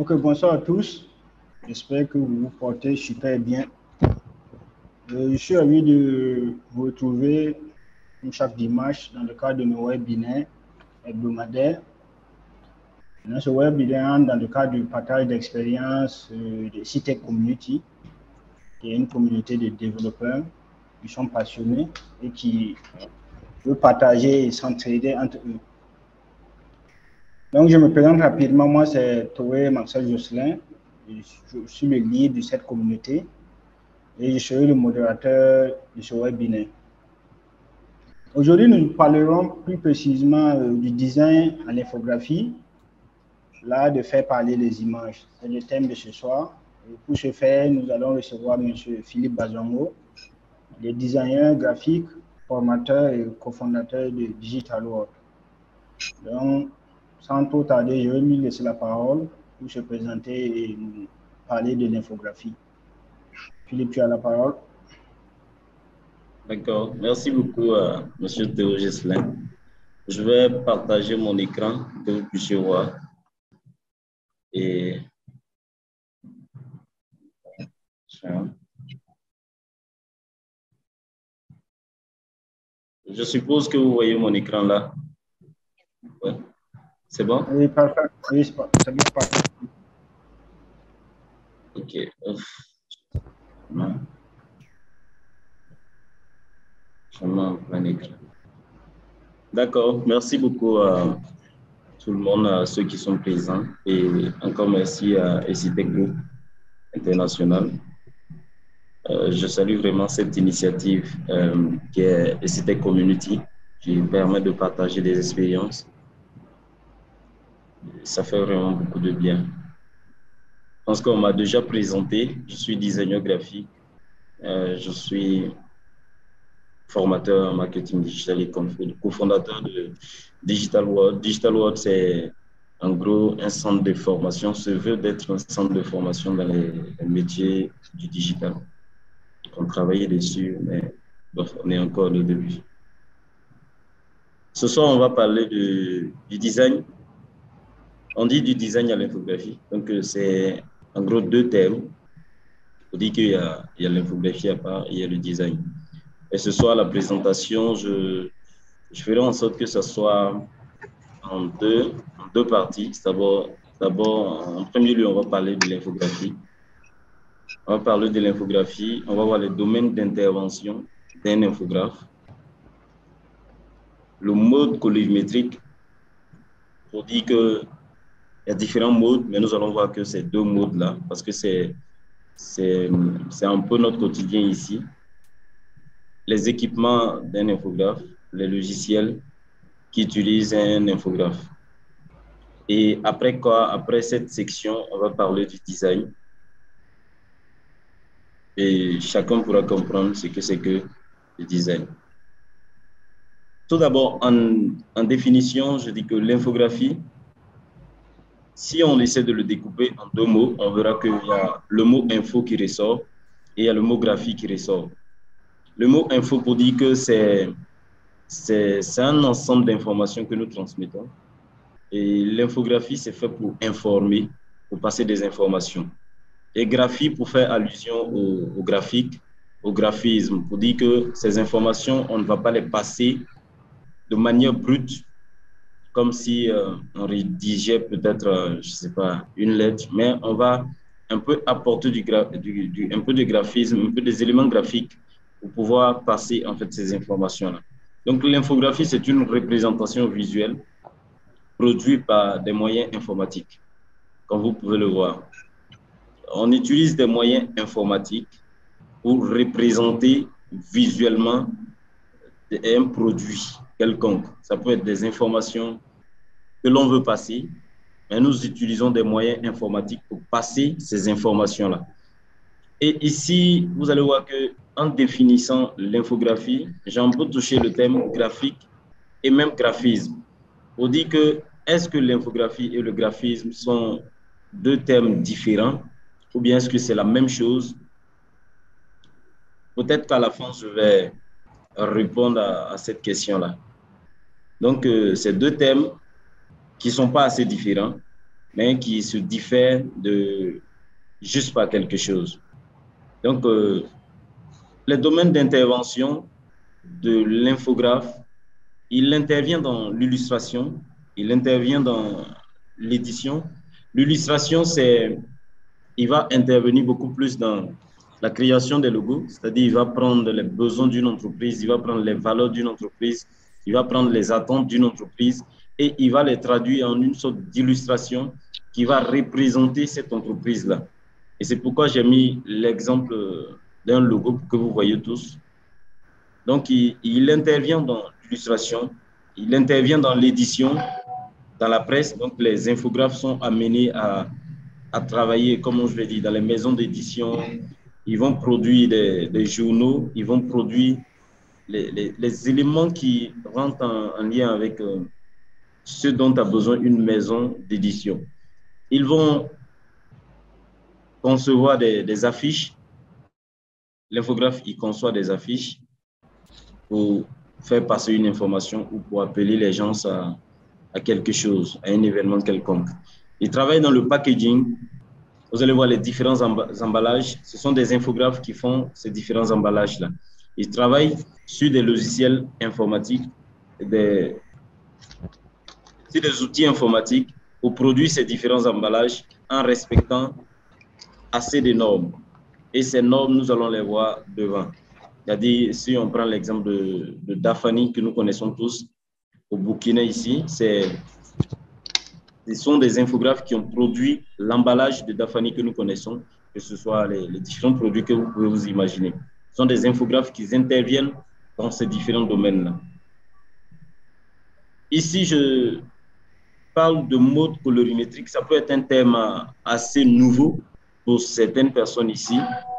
Ok, bonsoir à tous. J'espère que vous vous portez super bien. Je suis ravi de vous retrouver comme chaque dimanche dans le cadre de nos webinaires hebdomadaires. Dans ce webinaire, dans le cadre du partage d'expériences de CITEC Community, qui est une communauté de développeurs qui sont passionnés et qui veulent partager et s'entraider entre eux. Donc, je me présente rapidement. Moi, c'est Toé Marcel Josselin. Je suis le guide de cette communauté et je serai le modérateur de ce webinaire. Aujourd'hui, nous parlerons plus précisément du design à l'infographie, l'art de faire parler les images. C'est le thème de ce soir. Et pour ce faire, nous allons recevoir M. Philippe Bazongo, le designer graphique, formateur et cofondateur de Digital World. Donc, sans trop tarder, je vais lui laisser la parole pour se présenter et nous parler de l'infographie. Philippe, tu as la parole. D'accord. Merci beaucoup, M. Théo Gesselin. Je vais partager mon écran que vous puissiez voir. Et je suppose que vous voyez mon écran là. Ouais. C'est bon? Oui, parfait. Oui, c'est bien parfait. Ok. Non. Je mets en plein écran. D'accord. Merci beaucoup à tout le monde, à ceux qui sont présents. Et encore merci à ECITEC Group International. Je salue vraiment cette initiative qui est ECITEC Community, qui permet de partager des expériences. Ça fait vraiment beaucoup de bien. Je pense qu'on m'a déjà présenté. Je suis designer graphique. Je suis formateur en marketing digital et cofondateur de Digital World. Digital World, c'est en gros un centre de formation, se veut d'être un centre de formation dans les métiers du digital. On travaille dessus, mais bon, on est encore au début. Ce soir, on va parler du design. On dit du design à l'infographie. Donc, c'est en gros deux thèmes. On dit qu'il y a l'infographie à part et il y a le design. Et ce soir, la présentation, je ferai en sorte que ce soit en deux parties. D'abord, en premier lieu, on va parler de l'infographie. On va parler de l'infographie. On va voir les domaines d'intervention d'un infographe. Le mode colorimétrique, on dit qu'il y a différents modes, mais nous allons voir que ces deux modes-là, parce que c'est un peu notre quotidien ici. Les équipements d'un infographe, les logiciels qui utilisent un infographe. Et après quoi, après cette section, on va parler du design. Et chacun pourra comprendre ce que c'est que le design. Tout d'abord, en définition, je dis que l'infographie, si on essaie de le découper en deux mots, on verra qu'il y a le mot info qui ressort et il y a le mot graphie qui ressort. Le mot info pour dire que c'est un ensemble d'informations que nous transmettons. Et l'infographie, c'est fait pour informer, pour passer des informations. Et graphie pour faire allusion au graphique, au graphisme, pour dire que ces informations, on ne va pas les passer de manière brute, comme si on rédigeait peut-être, je ne sais pas, une lettre, mais on va un peu apporter un peu de graphisme, un peu des éléments graphiques pour pouvoir passer en fait ces informations-là. Donc l'infographie, c'est une représentation visuelle produite par des moyens informatiques, comme vous pouvez le voir. On utilise des moyens informatiques pour représenter visuellement un produit quelconque. Ça peut être des informations que l'on veut passer, mais nous utilisons des moyens informatiques pour passer ces informations-là. Et ici, vous allez voir qu'en définissant l'infographie, j'ai un peu touché le thème graphique et même graphisme. On dit que est-ce que l'infographie et le graphisme sont deux thèmes différents ou bien est-ce que c'est la même chose? Peut-être qu'à la fin, je vais répondre à cette question-là. Donc, c'est deux thèmes qui ne sont pas assez différents, mais qui se diffèrent de juste par quelque chose. Donc, les domaines d'intervention de l'infographe, il intervient dans l'illustration, il intervient dans l'édition. L'illustration, il va intervenir beaucoup plus dans la création des logos, c'est-à-dire il va prendre les besoins d'une entreprise, il va prendre les valeurs d'une entreprise, il va prendre les attentes d'une entreprise et il va les traduire en une sorte d'illustration qui va représenter cette entreprise-là. Et c'est pourquoi j'ai mis l'exemple d'un logo que vous voyez tous. Donc, il intervient dans l'illustration, il intervient dans l'édition, dans la presse. Donc, les infographes sont amenés à travailler, comme je l'ai dit, dans les maisons d'édition. Ils vont produire des journaux, ils vont produire les éléments qui rentrent en lien avec ce dont a besoin une maison d'édition. Ils vont concevoir des affiches. L'infographe, il conçoit des affiches pour faire passer une information ou pour appeler les gens à quelque chose, à un événement quelconque. Ils travaillent dans le packaging. Vous allez voir les différents emballages. Ce sont des infographes qui font ces différents emballages-là. Ils travaillent sur des logiciels informatiques, sur des outils informatiques pour produire ces différents emballages en respectant assez de normes. Et ces normes, nous allons les voir devant. C'est-à-dire, si on prend l'exemple de Dafani, que nous connaissons tous, au Burkina ici, ce sont des infographes qui ont produit l'emballage de Dafani que nous connaissons, que ce soit les différents produits que vous pouvez vous imaginer. Ce sont des infographes qui interviennent dans ces différents domaines-là. Ici, je parle de mode colorimétrique. Ça peut être un terme assez nouveau pour certaines personnes ici.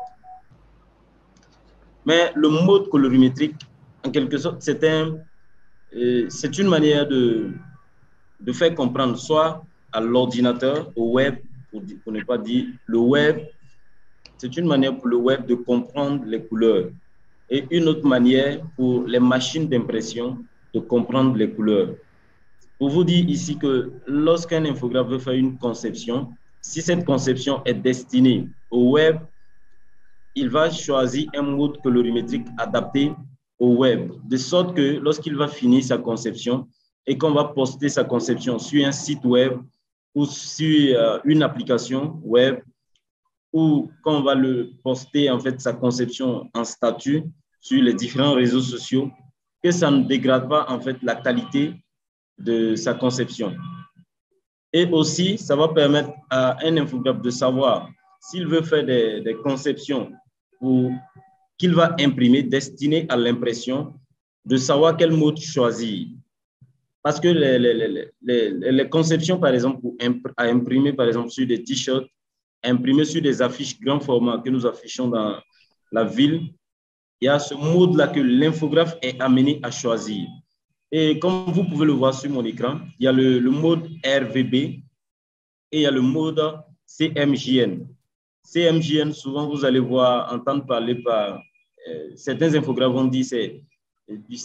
Mais le mode colorimétrique, en quelque sorte, c'est une manière de faire comprendre soit à l'ordinateur, au web, pour ne pas dire le web, c'est une manière pour le web de comprendre les couleurs et une autre manière pour les machines d'impression de comprendre les couleurs. Pour vous dire ici que lorsqu'un infographe veut faire une conception, si cette conception est destinée au web, il va choisir un mode colorimétrique adapté au web, de sorte que lorsqu'il va finir sa conception et qu'on va poster sa conception sur un site web ou sur une application web, ou quand on va le poster, en fait, sa conception en statut sur les différents réseaux sociaux, que ça ne dégrade pas, en fait, la qualité de sa conception. Et aussi, ça va permettre à un infographe de savoir s'il veut faire des conceptions qu'il va imprimer destinées à l'impression, de savoir quel mode choisir. Parce que les conceptions, par exemple, à imprimer, par exemple, sur des t-shirts, imprimer sur des affiches grand format que nous affichons dans la ville, il y a ce mode-là que l'infographe est amené à choisir. Et comme vous pouvez le voir sur mon écran, il y a le mode RVB et il y a le mode CMJN. CMJN, souvent vous allez entendre parler par certains infographes vont dire c'est du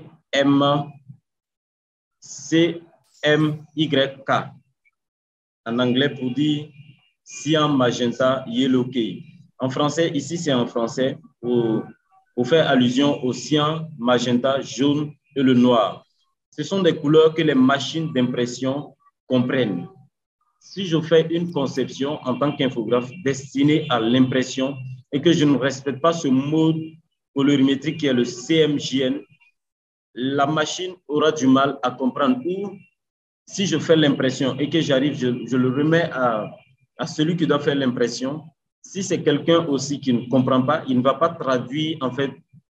CMYK en anglais pour dire cyan, magenta, yellow key. En français, ici c'est en français pour faire allusion au cyan, magenta, jaune et le noir. Ce sont des couleurs que les machines d'impression comprennent. Si je fais une conception en tant qu'infographe destinée à l'impression et que je ne respecte pas ce mode colorimétrique qui est le CMJN, la machine aura du mal à comprendre où, si je fais l'impression et que j'arrive, je le remets à celui qui doit faire l'impression. Si c'est quelqu'un aussi qui ne comprend pas, il ne va pas traduire en fait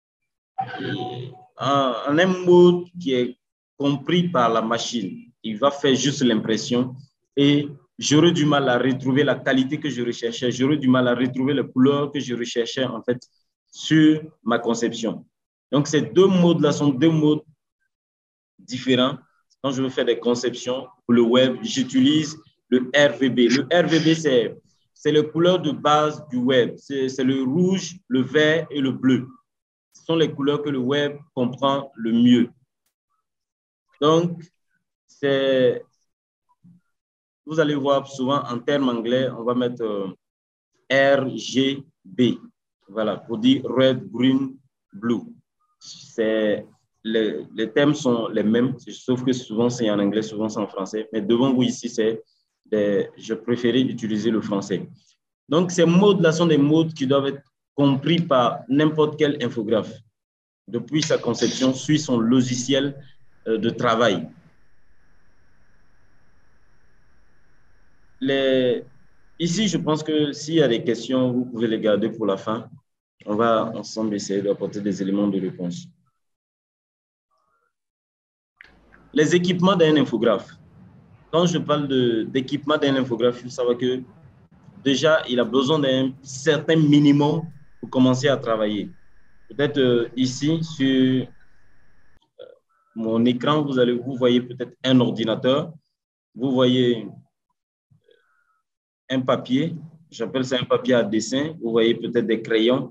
en un mode qui est compris par la machine. Il va faire juste l'impression et j'aurai du mal à retrouver la qualité que je recherchais, j'aurai du mal à retrouver les couleurs que je recherchais en fait sur ma conception. Donc ces deux modes-là sont deux modes différents. Quand je veux faire des conceptions pour le web, j'utilise le RVB. Le RVB, c'est les couleurs de base du web. C'est le rouge, le vert et le bleu. Ce sont les couleurs que le web comprend le mieux. Donc, c'est vous allez voir souvent en termes anglais, on va mettre RGB. Voilà, pour dire red, green, blue. Les thèmes sont les mêmes, sauf que souvent c'est en anglais, souvent c'est en français. Mais devant vous ici, je préférais utiliser le français. Donc, ces modes-là sont des modes qui doivent être compris par n'importe quel infographe. Depuis sa conception, suit son logiciel de travail. Ici, je pense que s'il y a des questions, vous pouvez les garder pour la fin. On va ensemble essayer d'apporter des éléments de réponse. Les équipements d'un infographe. Quand je parle d'équipement d'un infographe, il faut savoir que déjà, il a besoin d'un certain minimum pour commencer à travailler. Peut-être ici, sur mon écran, vous voyez peut-être un ordinateur, vous voyez un papier, j'appelle ça un papier à dessin, vous voyez peut-être des crayons.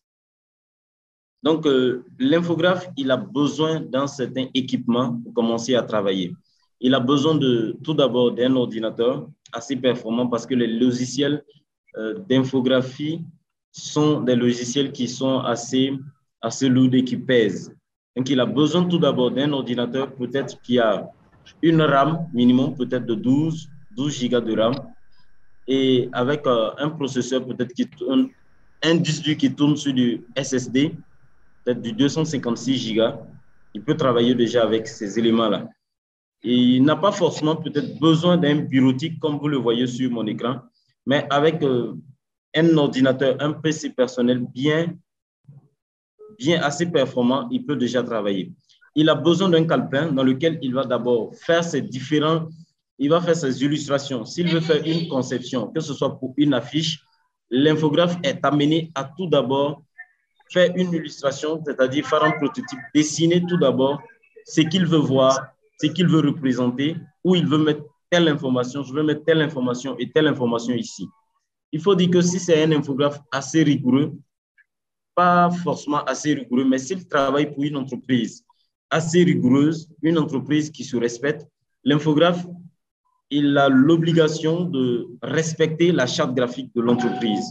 Donc, l'infographe, il a besoin d'un certain équipement pour commencer à travailler. Il a besoin tout d'abord d'un ordinateur assez performant parce que les logiciels d'infographie sont des logiciels qui sont assez lourds et qui pèsent. Donc, il a besoin tout d'abord d'un ordinateur peut-être qui a une RAM minimum, peut-être de 12 gigas de RAM, et avec un processeur peut-être qui tourne, un disque dur qui tourne sur du SSD, peut-être du 256 gigas, il peut travailler déjà avec ces éléments-là. Et il n'a pas forcément peut-être besoin d'un bureautique comme vous le voyez sur mon écran, mais avec un ordinateur, un PC personnel bien assez performant, il peut déjà travailler. Il a besoin d'un calepin dans lequel il va d'abord faire il va faire ses illustrations. S'il veut faire une conception, que ce soit pour une affiche, l'infographe est amené à tout d'abord faire une illustration, c'est-à-dire faire un prototype, dessiner tout d'abord ce qu'il veut voir, ce qu'il veut représenter, où il veut mettre telle information, je veux mettre telle information et telle information ici. Il faut dire que si c'est un infographe assez rigoureux, pas forcément assez rigoureux, mais s'il travaille pour une entreprise assez rigoureuse, une entreprise qui se respecte, l'infographe, il a l'obligation de respecter la charte graphique de l'entreprise.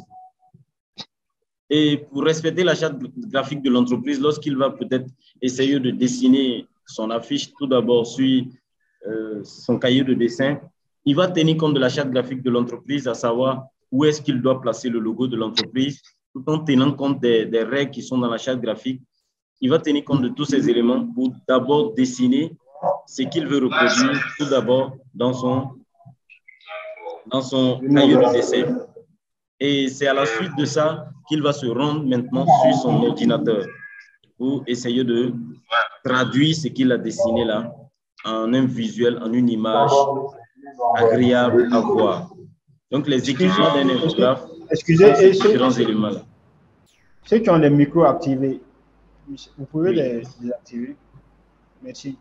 Et pour respecter la charte graphique de l'entreprise, lorsqu'il va peut-être essayer de dessiner son affiche, tout d'abord sur son cahier de dessin, il va tenir compte de la charte graphique de l'entreprise, à savoir où est-ce qu'il doit placer le logo de l'entreprise, tout en tenant compte des règles qui sont dans la charte graphique. Il va tenir compte de tous ces éléments pour d'abord dessiner ce qu'il veut reproduire, tout d'abord dans son cahier de dessin. Et c'est à la suite de ça qu'il va se rendre maintenant sur son ordinateur pour essayer de traduire ce qu'il a dessiné là en un visuel, en une image agréable à voir. Donc, les équipements d'un infographe sont ces différents éléments-là. Ceux qui ont les micros activés, vous pouvez les activer. Merci.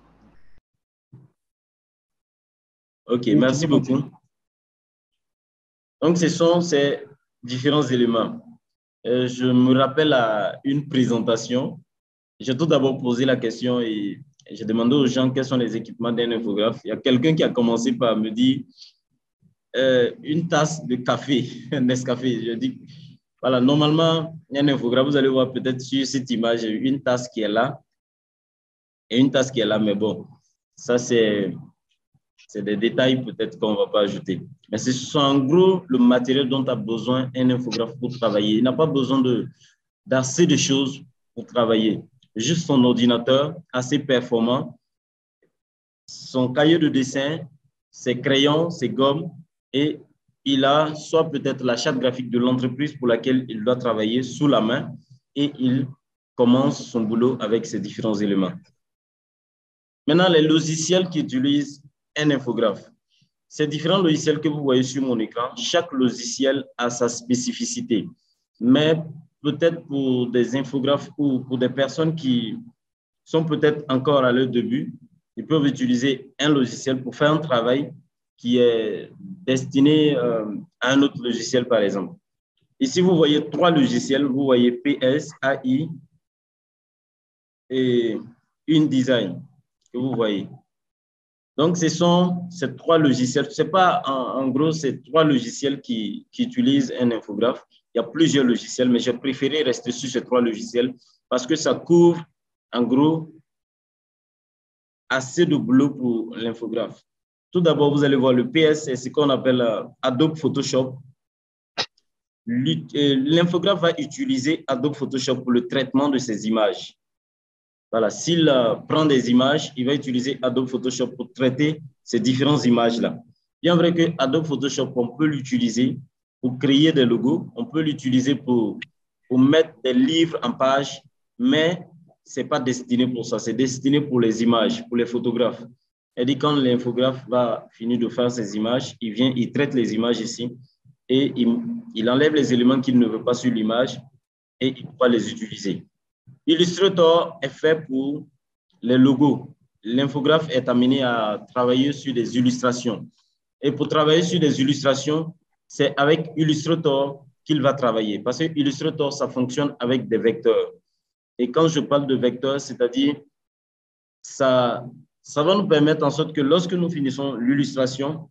OK, merci beaucoup. Donc, ce sont ces différents éléments. Je me rappelle à une présentation, j'ai tout d'abord posé la question et j'ai demandé aux gens quels sont les équipements d'un infographe. Il y a quelqu'un qui a commencé par me dire une tasse de café, un Nescafé. Je dis, voilà, normalement, il y a un infographe, vous allez voir peut-être sur cette image, une tasse qui est là et une tasse qui est là, mais bon, ça c'est des détails peut-être qu'on ne va pas ajouter. Mais c'est en gros le matériel dont a besoin un infographe pour travailler. Il n'a pas besoin d'assez de choses pour travailler. Juste son ordinateur assez performant, son cahier de dessin, ses crayons, ses gommes, et il a soit peut-être la charte graphique de l'entreprise pour laquelle il doit travailler sous la main, et il commence son boulot avec ces différents éléments. Maintenant, les logiciels qui utilisent un infographe. Ces différents logiciels que vous voyez sur mon écran, chaque logiciel a sa spécificité. Mais peut-être pour des infographes ou pour des personnes qui sont peut-être encore à leur début, ils peuvent utiliser un logiciel pour faire un travail qui est destiné à un autre logiciel, par exemple. Ici, vous voyez 3 logiciels. Vous voyez PS, AI et InDesign que vous voyez. Donc, ce sont ces trois logiciels. C'est pas, en gros, ces trois logiciels qui utilisent un infographe. Il y a plusieurs logiciels, mais j'ai préféré rester sur ces trois logiciels parce que ça couvre, en gros, assez de boulot pour l'infographe. Tout d'abord, vous allez voir le PS, c'est ce qu'on appelle Adobe Photoshop. L'infographe va utiliser Adobe Photoshop pour le traitement de ces images. Voilà, s'il prend des images, il va utiliser Adobe Photoshop pour traiter ces différentes images-là. Bien vrai que Adobe Photoshop, on peut l'utiliser pour créer des logos, on peut l'utiliser pour mettre des livres en page, mais ce n'est pas destiné pour ça, c'est destiné pour les images, pour les photographes. Et quand l'infographe va finir de faire ses images, il vient, il traite les images ici et il enlève les éléments qu'il ne veut pas sur l'image et il va les utiliser. Illustrator est fait pour les logos. L'infographe est amené à travailler sur des illustrations. Et pour travailler sur des illustrations, c'est avec Illustrator qu'il va travailler. Parce que Illustrator, ça fonctionne avec des vecteurs. Et quand je parle de vecteurs, c'est-à-dire, ça va nous permettre en sorte que lorsque nous finissons l'illustration,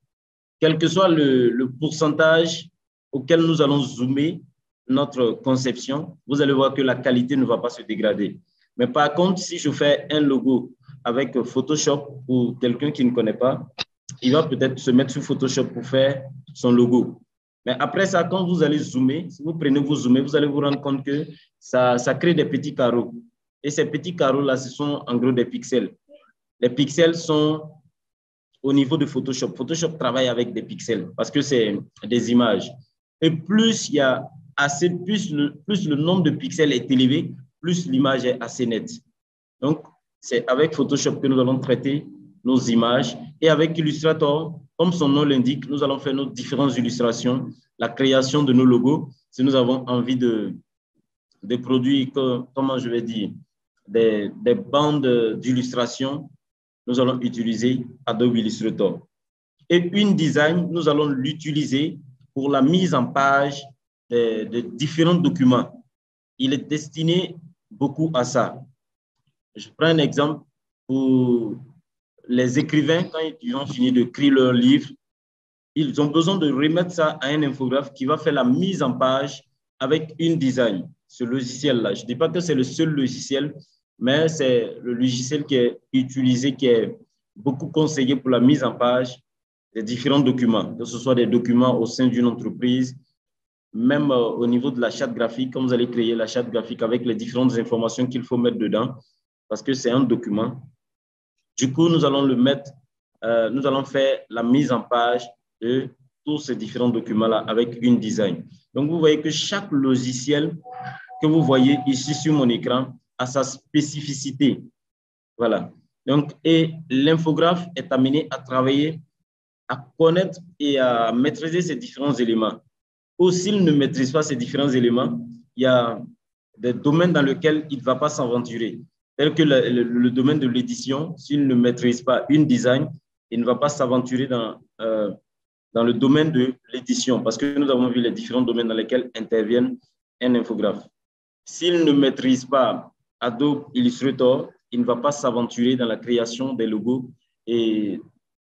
quel que soit le pourcentage auquel nous allons zoomer notre conception, vous allez voir que la qualité ne va pas se dégrader. Mais par contre, si je fais un logo avec Photoshop pour quelqu'un qui ne connaît pas, il va peut-être se mettre sur Photoshop pour faire son logo. Mais après ça, quand vous allez zoomer, si vous prenez vous zoomer, vous allez vous rendre compte que ça crée des petits carreaux. Et ces petits carreaux-là, ce sont en gros des pixels. Les pixels sont au niveau de Photoshop. Photoshop travaille avec des pixels parce que c'est des images. Et plus il y a assez, plus le nombre de pixels est élevé, plus l'image est assez nette. Donc, c'est avec Photoshop que nous allons traiter nos images. Et avec Illustrator, comme son nom l'indique, nous allons faire nos différentes illustrations, la création de nos logos. Si nous avons envie de produire, comment je vais dire, des bandes d'illustration, nous allons utiliser Adobe Illustrator. Et InDesign, nous allons l'utiliser pour la mise en page de différents documents. Il est destiné beaucoup à ça. Je prends un exemple pour les écrivains, quand ils ont fini d'écrire leur livre, ils ont besoin de remettre ça à un infographe qui va faire la mise en page avec InDesign, ce logiciel-là. Je ne dis pas que c'est le seul logiciel, mais c'est le logiciel qui est utilisé, qui est beaucoup conseillé pour la mise en page des différents documents, que ce soit des documents au sein d'une entreprise, même au niveau de la charte graphique, quand vous allez créer la charte graphique avec les différentes informations qu'il faut mettre dedans, parce que c'est un document. Du coup, nous allons le mettre, nous allons faire la mise en page de tous ces différents documents-là avec InDesign. Donc, vous voyez que chaque logiciel que vous voyez ici sur mon écran a sa spécificité. Voilà. Donc, et l'infographe est amené à travailler, à connaître et à maîtriser ces différents éléments. Ou s'il ne maîtrise pas ces différents éléments, il y a des domaines dans lesquels il ne va pas s'aventurer. Tel que le domaine de l'édition, s'il ne maîtrise pas InDesign, il ne va pas s'aventurer dans le domaine de l'édition, parce que nous avons vu les différents domaines dans lesquels interviennent un infographe. S'il ne maîtrise pas Adobe Illustrator, il ne va pas s'aventurer dans la création des logos et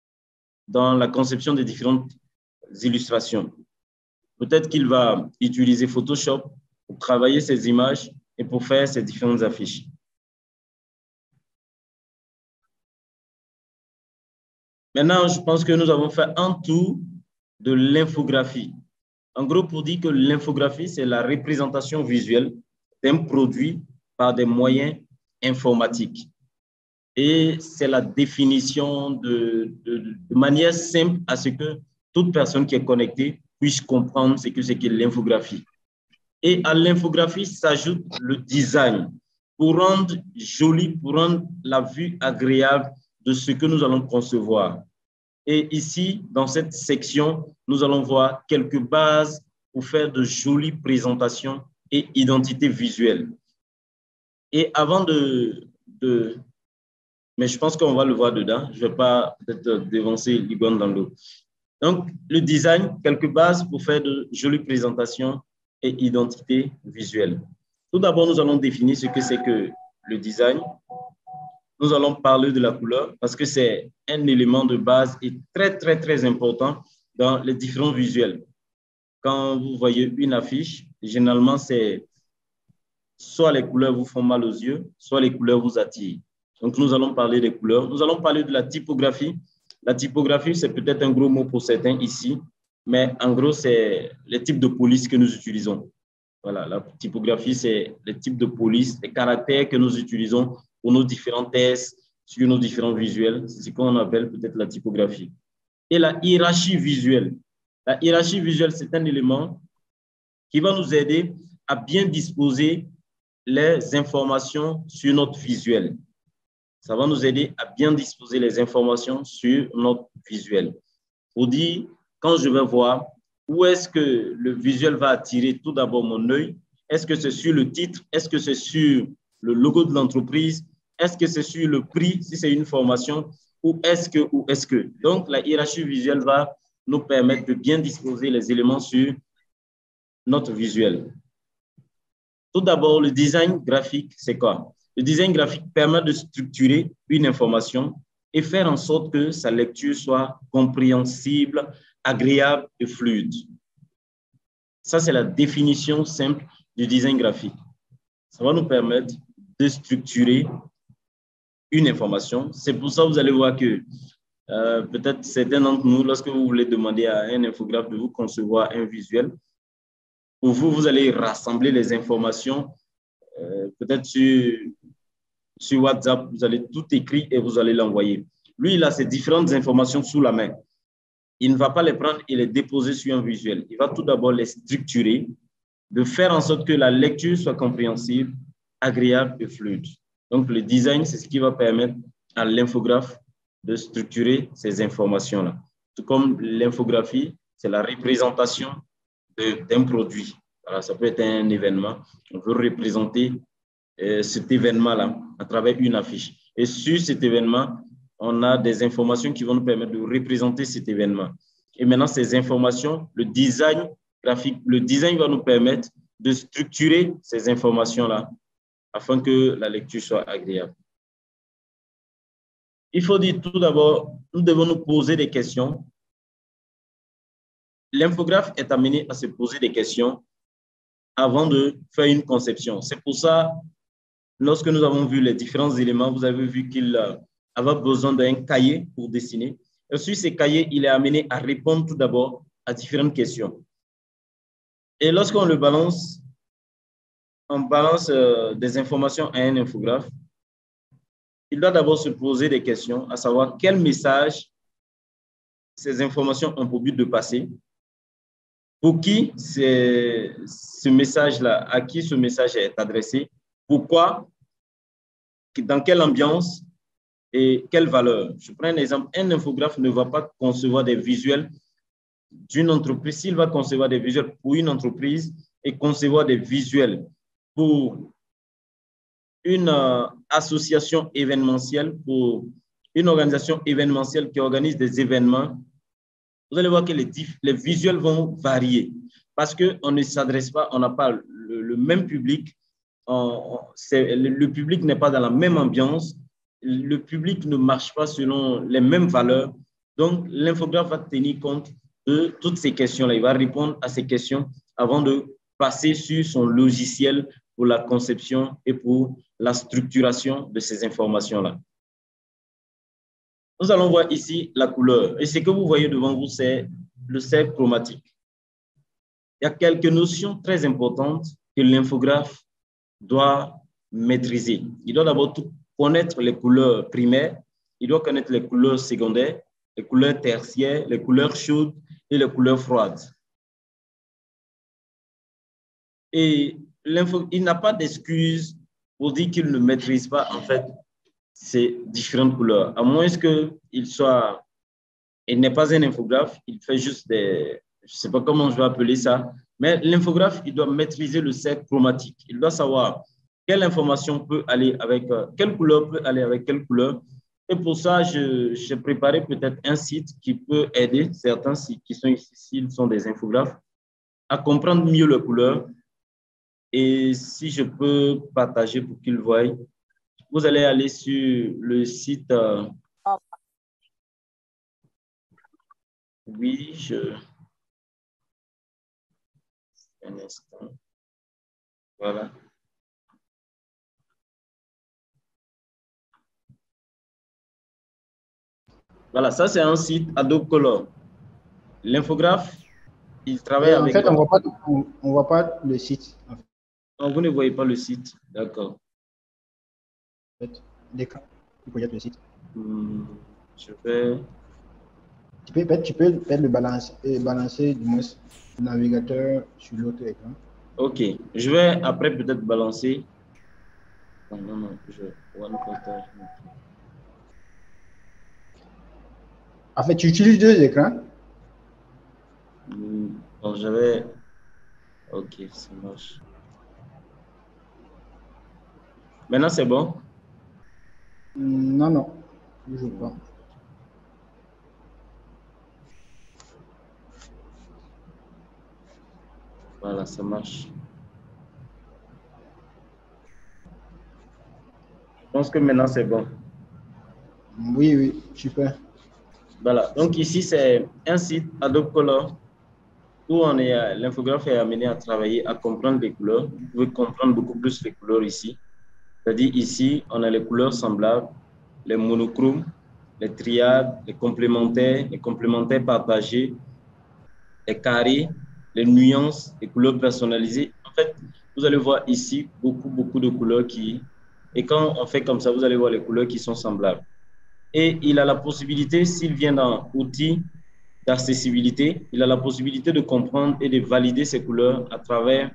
dans la conception des différentes illustrations. Peut-être qu'il va utiliser Photoshop pour travailler ses images et pour faire ses différentes affiches. Maintenant, je pense que nous avons fait un tour de l'infographie. En gros, pour dire que l'infographie, c'est la représentation visuelle d'un produit par des moyens informatiques. Et c'est la définition de manière simple à ce que toute personne qui est connectée puisse comprendre ce que c'est que l'infographie. Et à l'infographie s'ajoute le design pour rendre joli, pour rendre la vue agréable de ce que nous allons concevoir. Et ici, dans cette section, nous allons voir quelques bases pour faire de jolies présentations et identités visuelles. Et avant mais je pense qu'on va le voir dedans, je ne vais pas peut-être dévancer l'iguane dans l'eau. Donc, le design, quelques bases pour faire de jolies présentations et identités visuelles. Tout d'abord, nous allons définir ce que c'est que le design. nous allons parler de la couleur parce que c'est un élément de base et très, très, très important dans les différents visuels. Quand vous voyez une affiche, généralement, c'est soit les couleurs vous font mal aux yeux, soit les couleurs vous attirent. Donc, nous allons parler des couleurs. Nous allons parler de la typographie. La typographie, c'est peut-être un gros mot pour certains ici, mais en gros, c'est les types de police que nous utilisons. Voilà, la typographie, c'est les types de police, les caractères que nous utilisons pour nos différents tests, sur nos différents visuels. C'est ce qu'on appelle peut-être la typographie. Et la hiérarchie visuelle. La hiérarchie visuelle, c'est un élément qui va nous aider à bien disposer les informations sur notre visuel. Ça va nous aider à bien disposer les informations sur notre visuel. Pour dire, quand je vais voir, où est-ce que le visuel va attirer tout d'abord mon œil? Est-ce que c'est sur le titre? Est-ce que c'est sur le logo de l'entreprise? Est-ce que c'est sur le prix, si c'est une formation? Ou est-ce que? Donc, la hiérarchie visuelle va nous permettre de bien disposer les éléments sur notre visuel. Tout d'abord, le design graphique, c'est quoi? Le design graphique permet de structurer une information et faire en sorte que sa lecture soit compréhensible, agréable et fluide. Ça, c'est la définition simple du design graphique. Ça va nous permettre de structurer une information. C'est pour ça que vous allez voir que peut-être certains d'entre nous, lorsque vous voulez demander à un infographe de vous concevoir un visuel, pour vous, vous allez rassembler les informations, peut-être sur WhatsApp, vous allez tout écrire et vous allez l'envoyer. Lui, il a ces différentes informations sous la main. Il ne va pas les prendre et les déposer sur un visuel. Il va tout d'abord les structurer, de faire en sorte que la lecture soit compréhensible, agréable et fluide. Donc, le design, c'est ce qui va permettre à l'infographe de structurer ces informations-là. Tout comme l'infographie, c'est la représentation d'un produit. Voilà, ça peut être un événement. On veut représenter cet événement-là à travers une affiche. Et sur cet événement, on a des informations qui vont nous permettre de représenter cet événement. Et maintenant, ces informations, le design graphique, le design va nous permettre de structurer ces informations-là afin que la lecture soit agréable. Il faut dire tout d'abord, nous devons nous poser des questions. L'infographe est amené à se poser des questions avant de faire une conception. C'est pour ça, lorsque nous avons vu les différents éléments, vous avez vu qu'il avait besoin d'un cahier pour dessiner. Et sur ces cahiers, il est amené à répondre tout d'abord à différentes questions. Et lorsqu'on le balance, on balance des informations à un infographe, il doit d'abord se poser des questions, à savoir quel message ces informations ont pour but de passer, pour qui ce message-là, à qui ce message est adressé, pourquoi, dans quelle ambiance et quelle valeur. Je prends un exemple, un infographe ne va pas concevoir des visuels d'une entreprise. S'il va concevoir des visuels pour une entreprise et concevoir des visuels pour une association événementielle, pour une organisation événementielle qui organise des événements, vous allez voir que les visuels vont varier parce qu'on ne s'adresse pas, on n'a pas le même public, le public n'est pas dans la même ambiance, le public ne marche pas selon les mêmes valeurs. Donc, l'infographe va tenir compte de toutes ces questions-là. Il va répondre à ces questions avant de passer sur son logiciel pour la conception et pour la structuration de ces informations-là. Nous allons voir ici la couleur. Et ce que vous voyez devant vous, c'est le cercle chromatique. Il y a quelques notions très importantes que l'infographe doit maîtriser. Il doit d'abord connaître les couleurs primaires, il doit connaître les couleurs secondaires, les couleurs tertiaires, les couleurs chaudes et les couleurs froides. Et il n'a pas d'excuse pour dire qu'il ne maîtrise pas en fait ces différentes couleurs, à moins il n'est pas un infographe, il fait juste des, je ne sais pas comment je vais appeler ça, mais l'infographe, il doit maîtriser le cercle chromatique. Il doit savoir quelle information peut aller avec, quelle couleur peut aller avec quelle couleur. Et pour ça, j'ai préparé peut-être un site qui peut aider certains qui sont ici, s'ils sont des infographes, à comprendre mieux les couleurs. Et si je peux partager pour qu'ils voient, vous allez aller sur le site. Oui, un instant. Voilà. Voilà, ça c'est un site Adobe Color. L'infographe, il travaille En avec... fait, on voit pas le site. En fait. Oh, vous ne voyez pas le site, d'accord. En fait, l'écran qui projette le site. Je vais... Tu peux peut-être le balancer du moins le navigateur sur l'autre écran. Ok, je vais après peut-être balancer. Non, je one partage. En fait, tu utilises deux écrans. Bon, je vais... Ok, ça marche. Maintenant, c'est bon? Non, toujours pas. Voilà, ça marche. Je pense que maintenant, c'est bon. Oui, super. Voilà, donc ici, c'est un site Adobe Color où l'infographe est amené à travailler, à comprendre les couleurs. Vous pouvez comprendre beaucoup plus les couleurs ici. C'est-à-dire ici, on a les couleurs semblables, les monochromes, les triades, les complémentaires partagés, les carrés, les nuances, les couleurs personnalisées. En fait, vous allez voir ici beaucoup de couleurs qui... Et quand on fait comme ça, vous allez voir les couleurs qui sont semblables. Et il a la possibilité, s'il vient dans outils d'accessibilité, il a la possibilité de comprendre et de valider ces couleurs à travers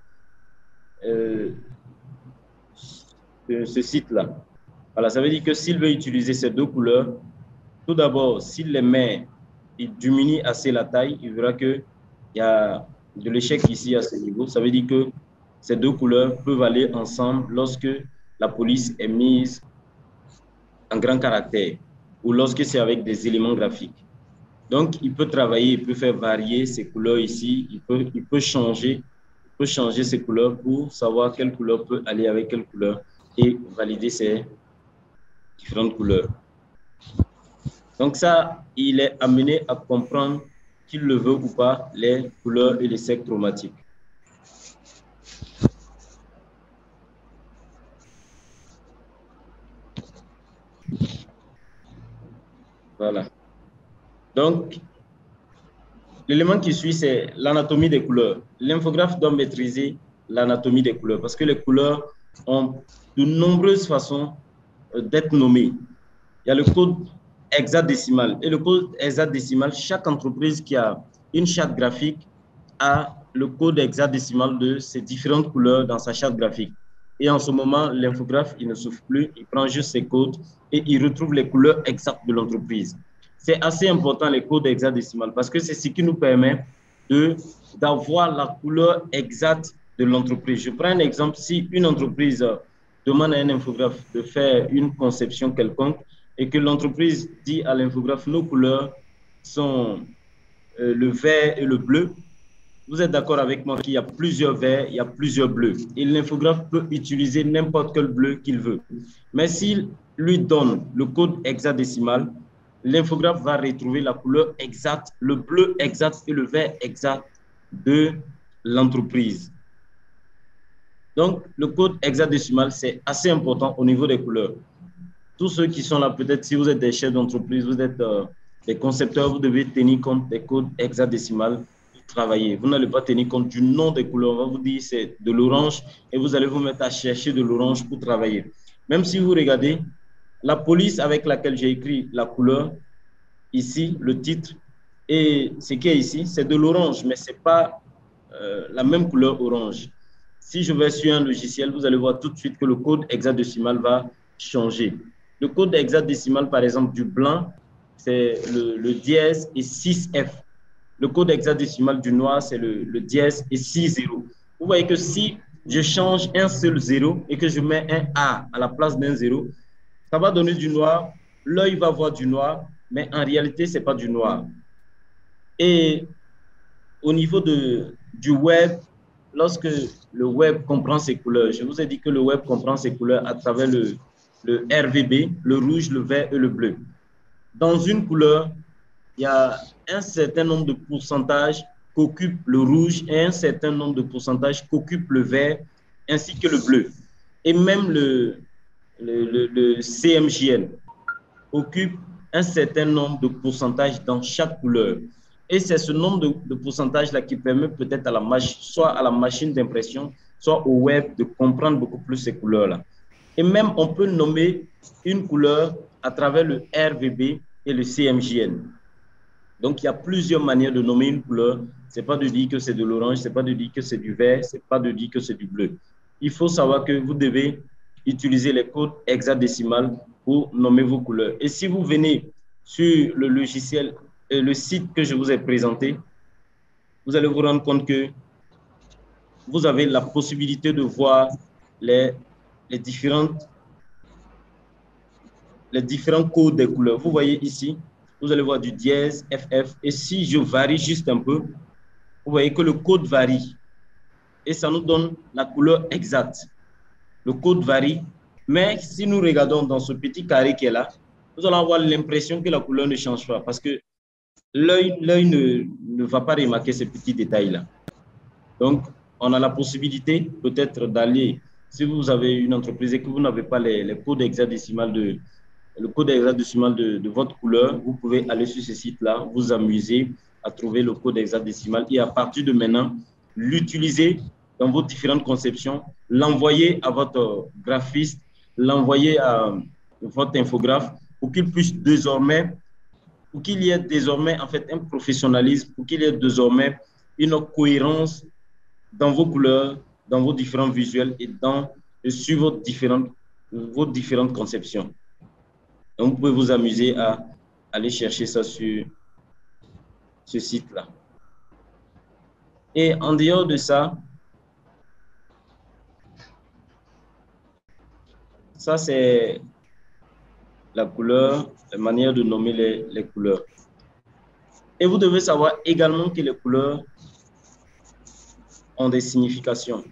ce site-là. Voilà, ça veut dire que s'il veut utiliser ces deux couleurs, tout d'abord, s'il les met, il diminue assez la taille, il verra qu'il y a de l'échec ici à ce niveau. Ça veut dire que ces deux couleurs peuvent aller ensemble lorsque la police est mise en grand caractère ou lorsque c'est avec des éléments graphiques. Donc, il peut travailler, il peut faire varier ces couleurs ici, il peut changer ces couleurs pour savoir quelle couleur peut aller avec quelle couleur et valider ces différentes couleurs. Donc ça, il est amené à comprendre, qu'il le veut ou pas, les couleurs et les cercles chromatiques. Voilà. Donc, l'élément qui suit, c'est l'anatomie des couleurs. L'infographe doit maîtriser l'anatomie des couleurs parce que les couleurs ont de nombreuses façons d'être nommées. Il y a le code hexadécimal. Et le code hexadécimal, chaque entreprise qui a une charte graphique a le code hexadécimal de ces différentes couleurs dans sa charte graphique. Et en ce moment, l'infographe, il ne souffre plus, il prend juste ses codes et il retrouve les couleurs exactes de l'entreprise. C'est assez important, les codes hexadécimales, parce que c'est ce qui nous permet d'avoir la couleur exacte de l'entreprise. Je prends un exemple. Si une entreprise demande à un infographe de faire une conception quelconque et que l'entreprise dit à l'infographe, nos couleurs sont le vert et le bleu, vous êtes d'accord avec moi qu'il y a plusieurs verts, il y a plusieurs bleus. Et l'infographe peut utiliser n'importe quel bleu qu'il veut. Mais s'il lui donne le code hexadécimal, l'infographe va retrouver la couleur exacte, le bleu exact et le vert exact de l'entreprise. Donc, le code hexadécimal, c'est assez important au niveau des couleurs. Tous ceux qui sont là, peut-être si vous êtes des chefs d'entreprise, vous êtes des concepteurs, vous devez tenir compte des codes hexadécimales pour travailler. Vous n'allez pas tenir compte du nom des couleurs. On va vous dire c'est de l'orange et vous allez vous mettre à chercher de l'orange pour travailler. Même si vous regardez, la police avec laquelle j'ai écrit la couleur, ici, le titre, et ce qui est ici, c'est de l'orange, mais ce n'est pas la même couleur orange. Si je vais sur un logiciel, vous allez voir tout de suite que le code hexadécimal va changer. Le code hexadécimal, par exemple, du blanc, c'est le dièse et 6F. Le code hexadécimal du noir, c'est le dièse et 6-0. Vous voyez que si je change un seul 0 et que je mets un A à la place d'un 0, ça va donner du noir. L'œil va voir du noir, mais en réalité, ce n'est pas du noir. Et au niveau du web, lorsque le web comprend ses couleurs, je vous ai dit que le web comprend ses couleurs à travers le RVB, le rouge, le vert et le bleu. Dans une couleur, il y a un certain nombre de pourcentages qu'occupe le rouge et un certain nombre de pourcentages qu'occupe le vert ainsi que le bleu. Et même le CMJN occupe un certain nombre de pourcentages dans chaque couleur. Et c'est ce nombre de pourcentages-là qui permet peut-être soit à la machine d'impression, soit au web de comprendre beaucoup plus ces couleurs-là. Et même, on peut nommer une couleur à travers le RVB et le CMJN. Donc, il y a plusieurs manières de nommer une couleur. Ce n'est pas de dire que c'est de l'orange, ce n'est pas de dire que c'est du vert, ce n'est pas de dire que c'est du bleu. Il faut savoir que vous devez utiliser les codes hexadécimales pour nommer vos couleurs. Et si vous venez sur le logiciel, le site que je vous ai présenté, vous allez vous rendre compte que vous avez la possibilité de voir les différents codes des couleurs. Vous voyez ici, vous allez voir du dièse, FF. Et si je varie juste un peu, vous voyez que le code varie. Et ça nous donne la couleur exacte. Le code varie. Mais si nous regardons dans ce petit carré qui est là, nous allons avoir l'impression que la couleur ne change pas parce que l'œil ne va pas remarquer ces petits détails-là. Donc, on a la possibilité peut-être d'aller, si vous avez une entreprise et que vous n'avez pas les codes hexadécimales de votre couleur, vous pouvez aller sur ce site-là, vous amuser à trouver le code hexadécimal et à partir de maintenant, l'utiliser dans vos différentes conceptions, l'envoyer à votre graphiste, l'envoyer à votre infographe pour qu'il puisse désormais, pour qu'il y ait désormais en fait un professionnalisme, pour qu'il y ait désormais une cohérence dans vos couleurs, dans vos différents visuels et sur vos différentes conceptions. Donc, vous pouvez vous amuser à aller chercher ça sur ce site-là. Et en dehors de ça, ça c'est la couleur, la manière de nommer les couleurs. Et vous devez savoir également que les couleurs ont des significations.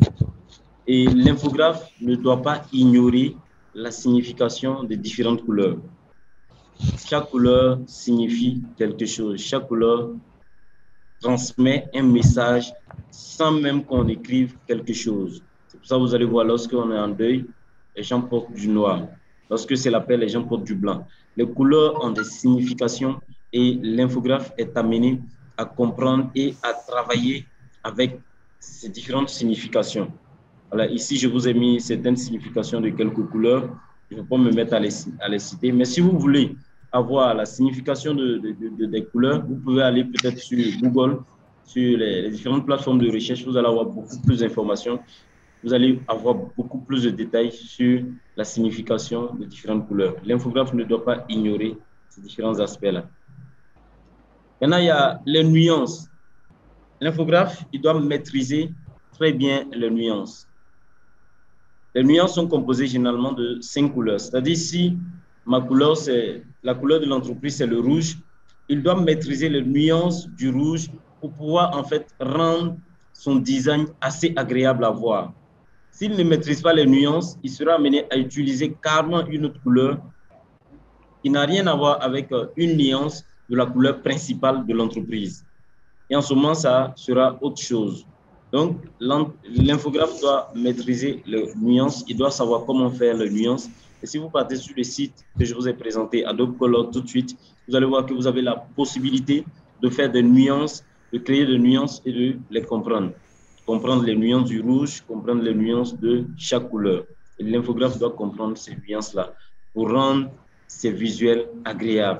Et l'infographe ne doit pas ignorer la signification des différentes couleurs. Chaque couleur signifie quelque chose. Chaque couleur transmet un message sans même qu'on écrive quelque chose. C'est pour ça que vous allez voir, lorsqu'on est en deuil, les gens portent du noir. Lorsque c'est la paix, les gens portent du blanc. Les couleurs ont des significations et l'infographe est amené à comprendre et à travailler avec ces différentes significations. Alors ici, je vous ai mis certaines significations de quelques couleurs. Je ne vais pas me mettre à les citer. Mais si vous voulez avoir la signification des couleurs, vous pouvez aller peut-être sur Google, sur les différentes plateformes de recherche. Vous allez avoir beaucoup plus d'informations. Vous allez avoir beaucoup plus de détails sur la signification des différentes couleurs. L'infographe ne doit pas ignorer ces différents aspects-là. Maintenant, il y a les nuances. L'infographe, il doit maîtriser très bien les nuances. Les nuances sont composées généralement de 5 couleurs. C'est-à-dire, si ma couleur, c'est la couleur de l'entreprise, c'est le rouge, il doit maîtriser les nuances du rouge pour pouvoir en fait rendre son design assez agréable à voir. S'il ne maîtrise pas les nuances, il sera amené à utiliser carrément une autre couleur qui n'a rien à voir avec une nuance de la couleur principale de l'entreprise. Et en ce moment, ça sera autre chose. Donc, l'infographe doit maîtriser les nuances, il doit savoir comment faire les nuances. Et si vous partez sur le site que je vous ai présenté, Adobe Color, tout de suite, vous allez voir que vous avez la possibilité de faire des nuances, de créer des nuances et de les comprendre. Comprendre les nuances du rouge, comprendre les nuances de chaque couleur. Et l'infographe doit comprendre ces nuances-là pour rendre ces visuels agréables.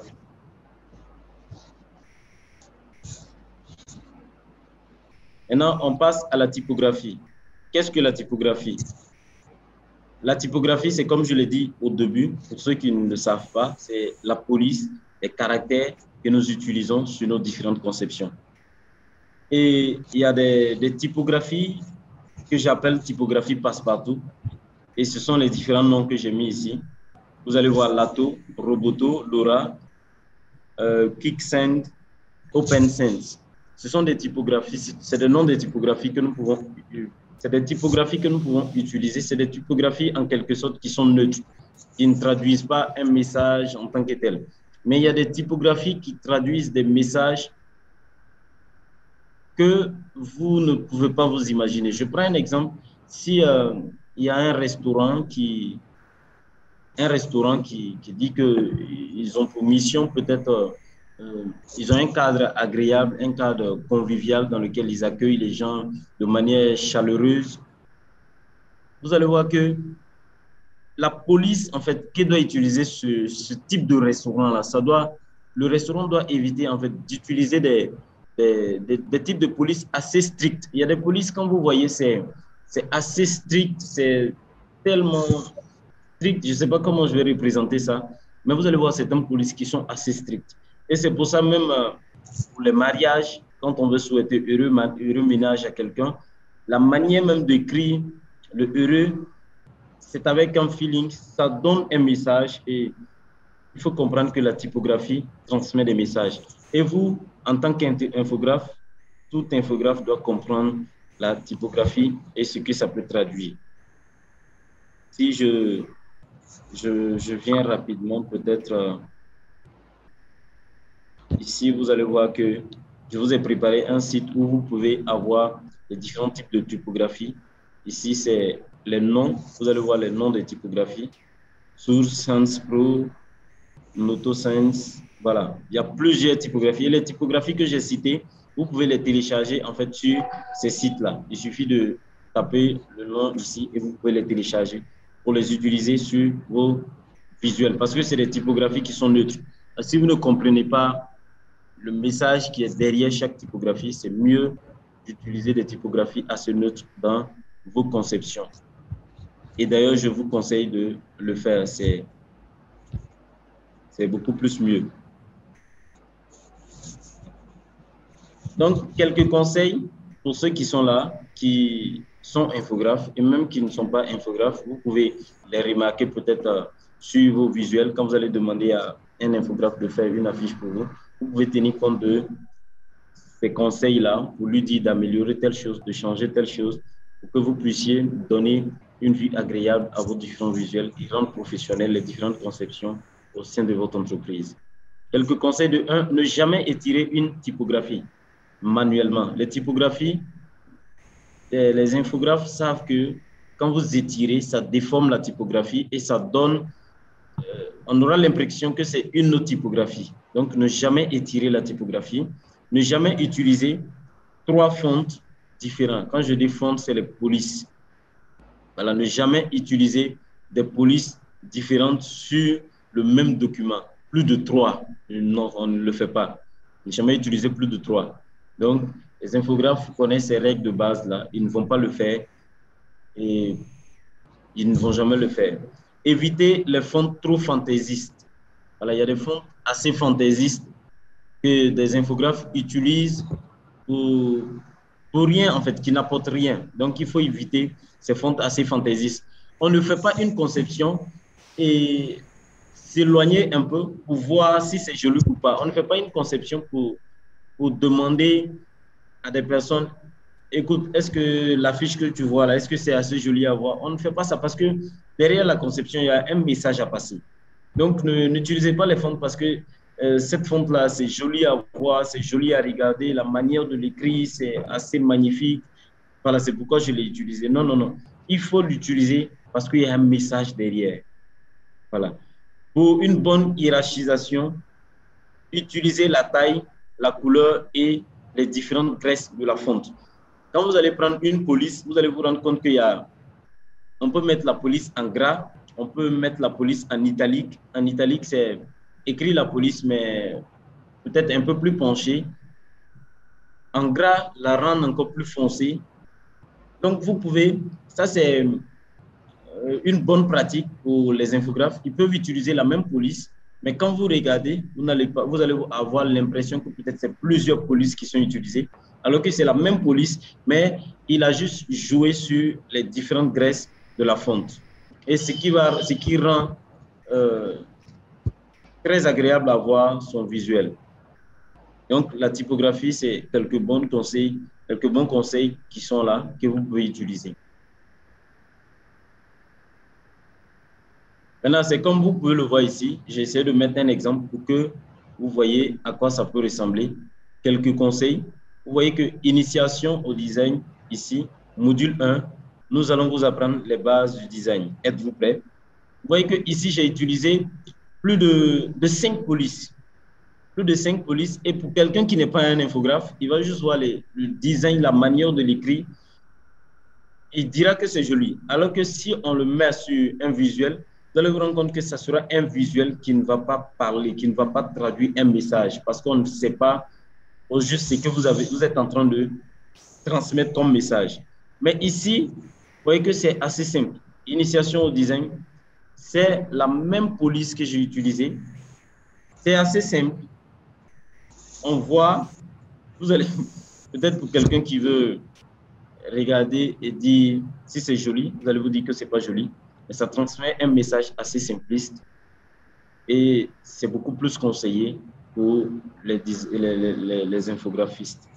Maintenant, on passe à la typographie. Qu'est-ce que la typographie? La typographie, c'est comme je l'ai dit au début, pour ceux qui ne le savent pas, c'est la police des caractères que nous utilisons sur nos différentes conceptions. Et il y a des typographies que j'appelle typographie passe-partout. Et ce sont les différents noms que j'ai mis ici. Vous allez voir Lato, Roboto, Laura, Kicksend, OpenSense. Ce sont des typographies, c'est des noms des typographies que nous pouvons utiliser. C'est des typographies en quelque sorte qui sont neutres. qui ne traduisent pas un message en tant que tel. Mais il y a des typographies qui traduisent des messages que vous ne pouvez pas vous imaginer. Je prends un exemple. Si il y a un restaurant qui dit qu'ils ont pour mission peut-être, ils ont un cadre agréable, un cadre convivial dans lequel ils accueillent les gens de manière chaleureuse. Vous allez voir que la police, en fait, qui doit utiliser ce type de restaurant-là, le restaurant doit éviter, en fait, d'utiliser des types de police assez stricts. Il y a des polices, quand vous voyez, c'est assez strict, c'est tellement strict, je ne sais pas comment je vais représenter ça, mais vous allez voir certaines polices qui sont assez strictes. Et c'est pour ça même, pour les mariages, quand on veut souhaiter heureux ménage à quelqu'un, la manière même d'écrire le heureux, c'est avec un feeling, ça donne un message et il faut comprendre que la typographie transmet des messages. Et vous, en tant qu'infographe, tout infographe doit comprendre la typographie et ce que ça peut traduire. Si je viens rapidement, peut-être ici, vous allez voir que je vous ai préparé un site où vous pouvez avoir les différents types de typographie. Ici, c'est les noms. Vous allez voir les noms des typographies. Source, Sans Pro, NotoSense, voilà. Il y a plusieurs typographies. Et les typographies que j'ai citées, vous pouvez les télécharger en fait sur ces sites-là. Il suffit de taper le nom ici et vous pouvez les télécharger pour les utiliser sur vos visuels parce que c'est des typographies qui sont neutres. Si vous ne comprenez pas le message qui est derrière chaque typographie, c'est mieux d'utiliser des typographies assez neutres dans vos conceptions. Et d'ailleurs, je vous conseille de le faire. C'est beaucoup plus mieux. Donc, quelques conseils pour ceux qui sont là, qui sont infographes et même qui ne sont pas infographes. Vous pouvez les remarquer peut-être sur vos visuels quand vous allez demander à un infographe de faire une affiche pour vous. Vous pouvez tenir compte de ces conseils-là pour lui dire d'améliorer telle chose, de changer telle chose, pour que vous puissiez donner une vie agréable à vos différents visuels et rendre professionnels les différentes conceptions au sein de votre entreprise. Quelques conseils de 1, ne jamais étirer une typographie manuellement. Les typographies, les infographes savent que quand vous étirez, ça déforme la typographie et ça donne, on aura l'impression que c'est une autre typographie. Donc, ne jamais étirer la typographie, ne jamais utiliser 3 fontes différents. Quand je dis fontes, c'est les polices. Voilà, ne jamais utiliser des polices différentes sur le même document. Plus de 3. Non, on ne le fait pas. Ne jamais utiliser plus de 3. Donc, les infographes connaissent ces règles de base-là. Ils ne vont pas le faire et ils ne vont jamais le faire. Évitez les fontes trop fantaisistes. Voilà, il y a des fontes assez fantaisistes que des infographes utilisent pour rien, en fait, qui n'apportent rien. Donc, il faut éviter ces fontes assez fantaisistes. On ne fait pas une conception et s'éloigner un peu pour voir si c'est joli ou pas. On ne fait pas une conception pour demander à des personnes, écoute, est-ce que l'affiche que tu vois là, est-ce que c'est assez joli à voir? On ne fait pas ça parce que derrière la conception, il y a un message à passer. Donc, n'utilisez pas les fontes parce que cette fonte-là, c'est joli à voir, c'est joli à regarder. La manière de l'écrire, c'est assez magnifique. Voilà, c'est pourquoi je l'ai utilisé. Non, non, non. Il faut l'utiliser parce qu'il y a un message derrière. Voilà. Pour une bonne hiérarchisation, utilisez la taille, la couleur et les différentes graisses de la fonte. Quand vous allez prendre une police, vous allez vous rendre compte qu'il y a, on peut mettre la police en gras, on peut mettre la police en italique. En italique, c'est écrit la police, mais peut-être un peu plus penché. En gras, la rendre encore plus foncée. Donc, vous pouvez, ça c'est une bonne pratique pour les infographes. Ils peuvent utiliser la même police, mais quand vous regardez, vous allez avoir l'impression que peut-être c'est plusieurs polices qui sont utilisées, alors que c'est la même police, mais il a juste joué sur les différentes graisses de la fonte. Et ce qui rend très agréable à voir son visuel. Donc, la typographie, c'est quelques bons conseils qui sont là, que vous pouvez utiliser. Maintenant, c'est comme vous pouvez le voir ici. J'ai essayé de mettre un exemple pour que vous voyez à quoi ça peut ressembler. Quelques conseils. Vous voyez que initiation au design, ici, module 1, nous allons vous apprendre les bases du design. Êtes-vous prêts? Vous voyez que ici, j'ai utilisé plus de 5 polices. Plus de 5 polices. Et pour quelqu'un qui n'est pas un infographe, il va juste voir le design, la manière de l'écrire. Il dira que c'est joli. Alors que si on le met sur un visuel, vous allez vous rendre compte que ça sera un visuel qui ne va pas parler, qui ne va pas traduire un message, parce qu'on ne sait pas au juste ce que vous êtes en train de transmettre comme message. Mais ici, vous voyez que c'est assez simple. Initiation au design, c'est la même police que j'ai utilisée. C'est assez simple. On voit, vous allez, peut-être pour quelqu'un qui veut regarder et dire si c'est joli, vous allez vous dire que c'est pas joli, mais ça transmet un message assez simpliste et c'est beaucoup plus conseillé pour les infographistes.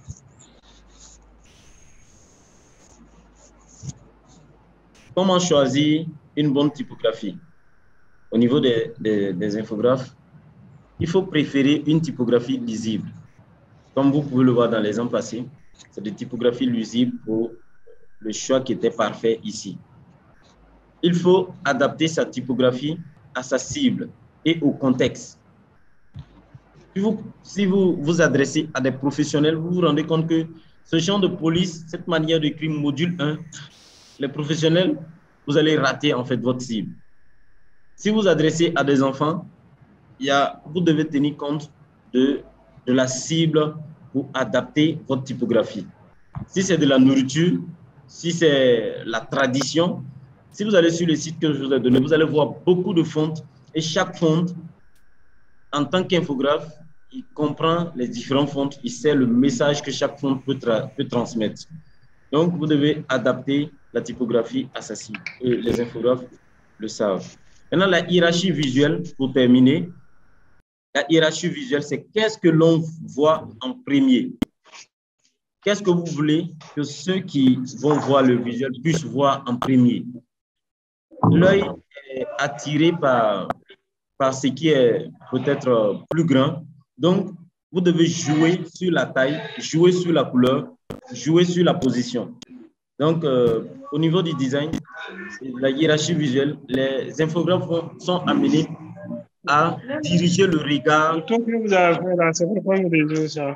Comment choisir une bonne typographie? Au niveau des infographes, il faut préférer une typographie lisible. Comme vous pouvez le voir dans l'exemple passé, c'est des typographies lisibles pour le choix qui était parfait ici. Il faut adapter sa typographie à sa cible et au contexte. Si vous vous adressez à des professionnels, vous vous rendez compte que ce genre de police, cette manière d'écrire module 1, les professionnels, vous allez rater en fait votre cible. Si vous adressez à des enfants, vous devez tenir compte de la cible pour adapter votre typographie. Si c'est de la nourriture, si c'est la tradition, si vous allez sur le site que je vous ai donné, vous allez voir beaucoup de fontes et chaque fonte, en tant qu'infographe, il comprend les différentes fontes, il sait le message que chaque fonte peut transmettre. Donc, vous devez adapter la typographie à sa cible. Les infographes le savent. Maintenant, la hiérarchie visuelle, pour terminer. La hiérarchie visuelle, c'est qu'est-ce que l'on voit en premier. Qu'est-ce que vous voulez que ceux qui vont voir le visuel puissent voir en premier? L'œil est attiré par ce qui est peut-être plus grand. Donc, vous devez jouer sur la taille, jouer sur la couleur, jouer sur la position. Donc, au niveau du design, la hiérarchie visuelle, les infographes sont amenés à diriger le regard. Le truc que vous avez fait là, c'est pourquoi je résout ça.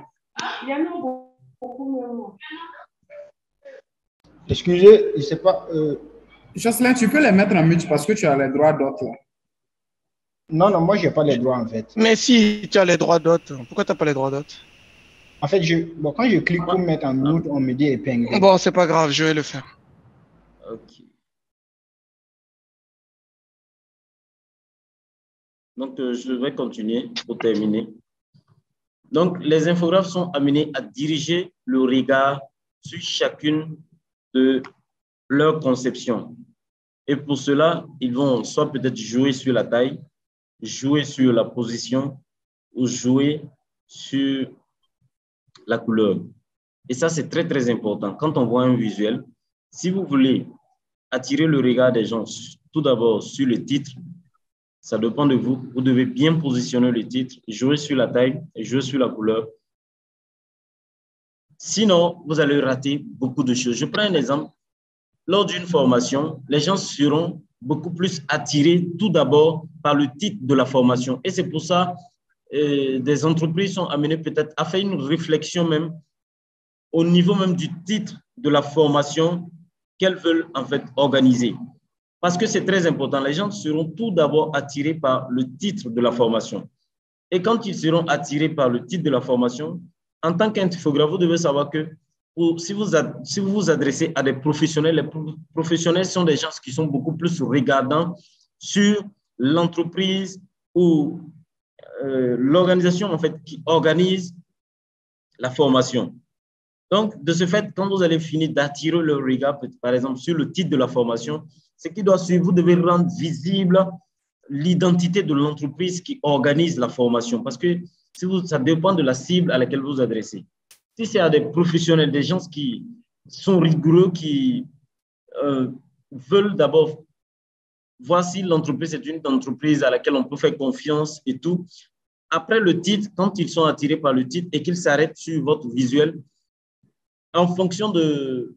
Excusez, je ne sais pas. Jocelyn, tu peux les mettre en mute parce que tu as les droits d'autres là. Non, non, moi, je n'ai pas les droits en fait. Mais si tu as les droits d'autres, pourquoi tu n'as pas les droits d'autres? En fait, quand je clique pour mettre en mute, on me dit épingle. Bon, c'est pas grave, je vais le faire. Ok. Donc, je vais continuer pour terminer. Donc, les infographes sont amenés à diriger le regard sur chacune de leurs conceptions. Et pour cela, ils vont soit peut-être jouer sur la taille, jouer sur la position ou jouer sur la couleur. Et ça, c'est très, très important. Quand on voit un visuel, si vous voulez attirer le regard des gens, tout d'abord sur le titre, ça dépend de vous. Vous devez bien positionner le titre, jouer sur la taille et jouer sur la couleur. Sinon, vous allez rater beaucoup de choses. Je prends un exemple. Lors d'une formation, les gens seront beaucoup plus attirés tout d'abord par le titre de la formation. Et c'est pour ça que des entreprises sont amenées peut-être à faire une réflexion même au niveau même du titre de la formation qu'elles veulent en fait organiser. Parce que c'est très important. Les gens seront tout d'abord attirés par le titre de la formation. Et quand ils seront attirés par le titre de la formation, en tant qu'infographe, vous devez savoir que si vous vous adressez à des professionnels, les professionnels sont des gens qui sont beaucoup plus regardants sur l'entreprise ou l'organisation en fait, qui organise la formation. Donc, de ce fait, quand vous allez finir d'attirer le regard, par exemple, sur le titre de la formation, ce qui doit suivre, vous devez rendre visible l'identité de l'entreprise qui organise la formation parce que ça dépend de la cible à laquelle vous vous adressez. Si c'est à des professionnels, des gens qui sont rigoureux, qui veulent d'abord voici l'entreprise, c'est une entreprise à laquelle on peut faire confiance et tout. Après le titre, quand ils sont attirés par le titre et qu'ils s'arrêtent sur votre visuel, en fonction de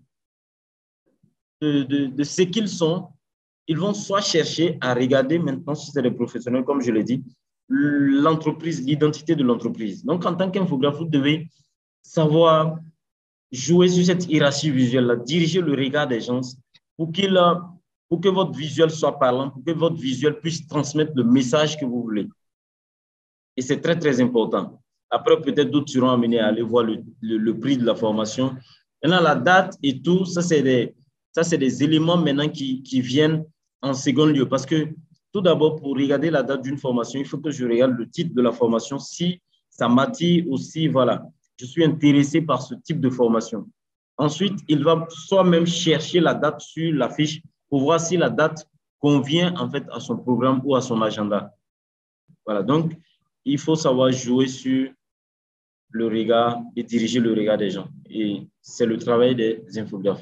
ce qu'ils sont, ils vont soit chercher à regarder maintenant, si c'est des professionnels, comme je l'ai dit, l'entreprise, l'identité de l'entreprise. Donc, en tant qu'infographe, vous devez savoir jouer sur cette hiérarchie visuelle-là, diriger le regard des gens pour que votre visuel soit parlant, pour que votre visuel puisse transmettre le message que vous voulez. Et c'est très, très important. Après, peut-être d'autres seront amenés à aller voir le prix de la formation. Maintenant, la date et tout, ça, c'est des éléments maintenant qui viennent en second lieu. Parce que, tout d'abord, pour regarder la date d'une formation, il faut que je regarde le titre de la formation, si ça m'attire aussi, voilà, je suis intéressé par ce type de formation. Ensuite, il va soi-même chercher la date sur la fiche pour voir si la date convient en fait à son programme ou à son agenda. Voilà, donc, il faut savoir jouer sur le regard et diriger le regard des gens. Et c'est le travail des infographes.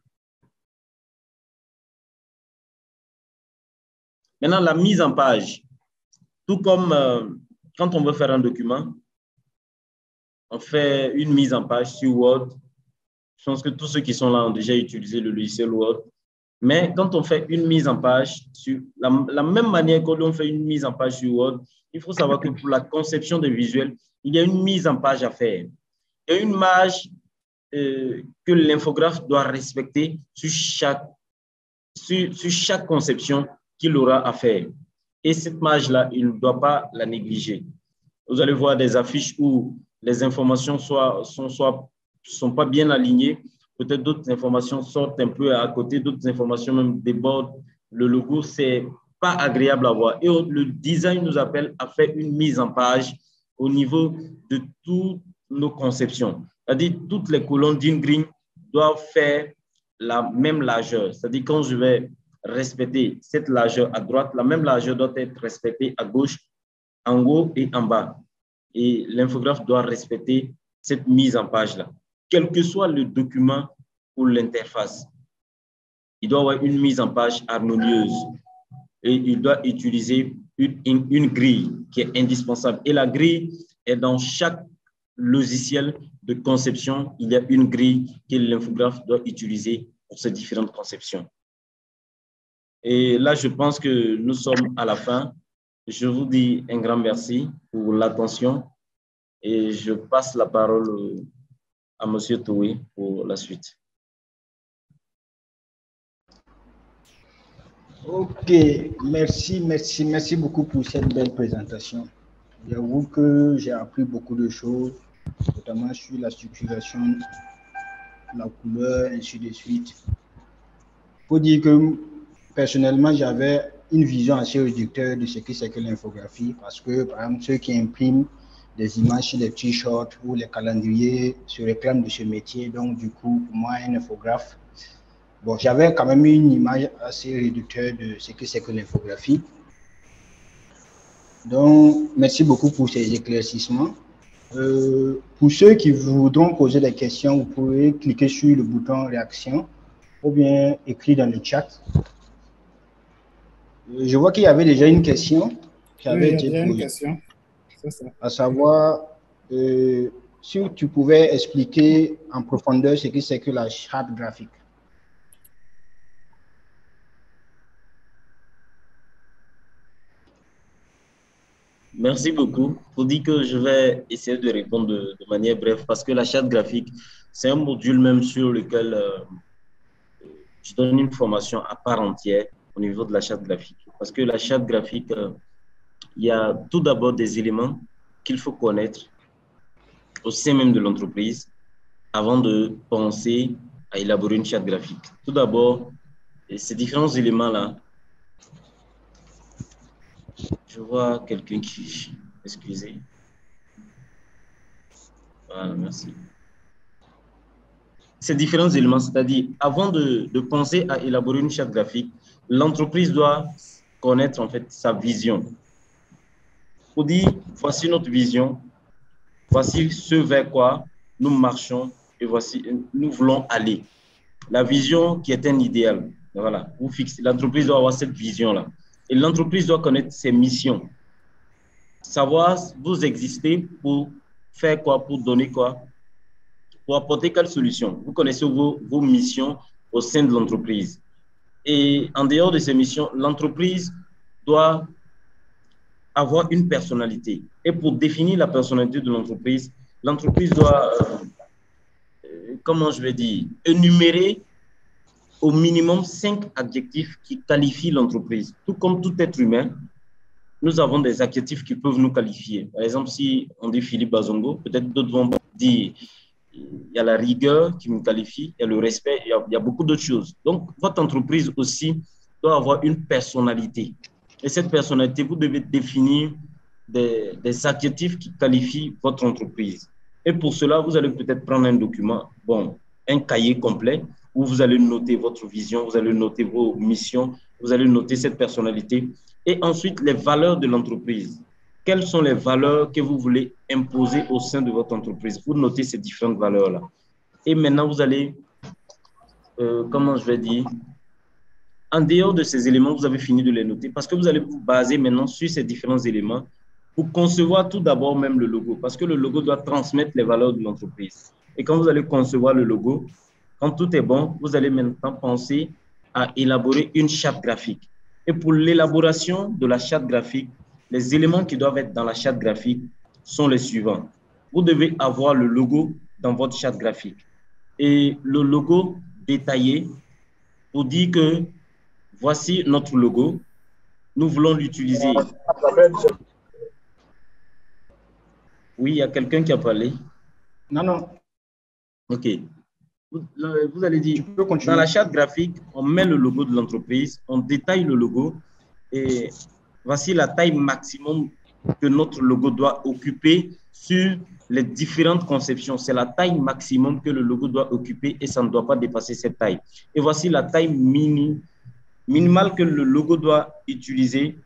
Maintenant, la mise en page. Tout comme quand on veut faire un document, on fait une mise en page sur Word. Je pense que tous ceux qui sont là ont déjà utilisé le logiciel Word. Mais quand on fait une mise en page, sur la même manière qu'on fait une mise en page sur Word, il faut savoir que pour la conception des visuels, il y a une mise en page à faire. Il y a une marge que l'infographe doit respecter sur chaque conception qu'il aura à faire. Et cette marge-là, il ne doit pas la négliger. Vous allez voir des affiches où les informations sont pas bien alignées. Peut-être d'autres informations sortent un peu à côté, d'autres informations même débordent. Le logo, c'est pas agréable à voir. Et le design nous appelle à faire une mise en page au niveau de toutes nos conceptions. C'est-à-dire toutes les colonnes d'une grille doivent faire la même largeur. C'est-à-dire quand je vais respecter cette largeur à droite, la même largeur doit être respectée à gauche, en haut et en bas. Et l'infographe doit respecter cette mise en page-là. Quel que soit le document ou l'interface, il doit avoir une mise en page harmonieuse et il doit utiliser une grille qui est indispensable. Et la grille est dans chaque logiciel de conception. Il y a une grille que l'infographe doit utiliser pour ces différentes conceptions. Et là, je pense que nous sommes à la fin. Je vous dis un grand merci pour l'attention et je passe la parole à M. Toué pour la suite. Ok, merci beaucoup pour cette belle présentation. J'avoue que j'ai appris beaucoup de choses, notamment sur la structuration, la couleur, ainsi de suite. Il faut dire que personnellement, j'avais une vision assez réducteur de ce que c'est que l'infographie, parce que, par exemple, ceux qui impriment des images sur les t-shirts ou les calendriers se réclament de ce métier. Donc, du coup, pour moi, un infographe, bon, j'avais quand même une image assez réducteur de ce que c'est que l'infographie. Donc, merci beaucoup pour ces éclaircissements. Pour ceux qui voudront poser des questions, vous pouvez cliquer sur le bouton réaction ou bien écrire dans le chat. Je vois qu'il y avait déjà une question qui avait été posée. Une question. C'est ça. À savoir, si tu pouvais expliquer en profondeur ce que c'est que la charte graphique. Merci beaucoup. Il faut dire que je vais essayer de répondre de manière brève parce que la charte graphique, c'est un module même sur lequel je donne une formation à part entière au niveau de la charte graphique. Parce que la charte graphique, il y a tout d'abord des éléments qu'il faut connaître au sein même de l'entreprise avant de penser à élaborer une charte graphique. Tout d'abord, ces différents éléments-là, je vois quelqu'un qui... Excusez. Voilà, merci. Ces différents éléments, c'est-à-dire, avant de penser à élaborer une charte graphique, l'entreprise doit connaître en fait sa vision. Pour dire, voici notre vision, voici ce vers quoi nous marchons et voici nous voulons aller. La vision qui est un idéal. Voilà, vous fixez. L'entreprise doit avoir cette vision-là. Et l'entreprise doit connaître ses missions. Savoir, vous existez pour faire quoi, pour donner quoi, pour apporter quelle solution. Vous connaissez vos missions au sein de l'entreprise. Et en dehors de ces missions, l'entreprise doit avoir une personnalité. Et pour définir la personnalité de l'entreprise doit, comment je vais dire, énumérer au minimum 5 adjectifs qui qualifient l'entreprise. Tout comme tout être humain, nous avons des adjectifs qui peuvent nous qualifier. Par exemple, si on dit Philippe Bazongo, peut-être d'autres vont dire il y a la rigueur qui me qualifie, il y a le respect, il y a beaucoup d'autres choses. Donc, votre entreprise aussi doit avoir une personnalité. Et cette personnalité, vous devez définir des adjectifs qui qualifient votre entreprise. Et pour cela, vous allez peut-être prendre un document, bon, un cahier complet, où vous allez noter votre vision, vous allez noter vos missions, vous allez noter cette personnalité. Et ensuite, les valeurs de l'entreprise. Quelles sont les valeurs que vous voulez imposer au sein de votre entreprise? Vous notez ces différentes valeurs-là. Et maintenant, vous allez, comment je vais dire, en dehors de ces éléments, vous avez fini de les noter parce que vous allez vous baser maintenant sur ces différents éléments pour concevoir tout d'abord même le logo parce que le logo doit transmettre les valeurs de l'entreprise. Et quand vous allez concevoir le logo, quand tout est bon, vous allez maintenant penser à élaborer une charte graphique. Et pour l'élaboration de la charte graphique, les éléments qui doivent être dans la charte graphique sont les suivants. Vous devez avoir le logo dans votre charte graphique. Et le logo détaillé pour dire que voici notre logo. Nous voulons l'utiliser. Oui, il y a quelqu'un qui a parlé. Non. OK. Vous allez dire, dans la charte graphique, on met le logo de l'entreprise, on détaille le logo et voici la taille maximum que notre logo doit occuper sur les différentes conceptions. C'est la taille maximum que le logo doit occuper et ça ne doit pas dépasser cette taille. Et voici la taille minimale que le logo doit utiliser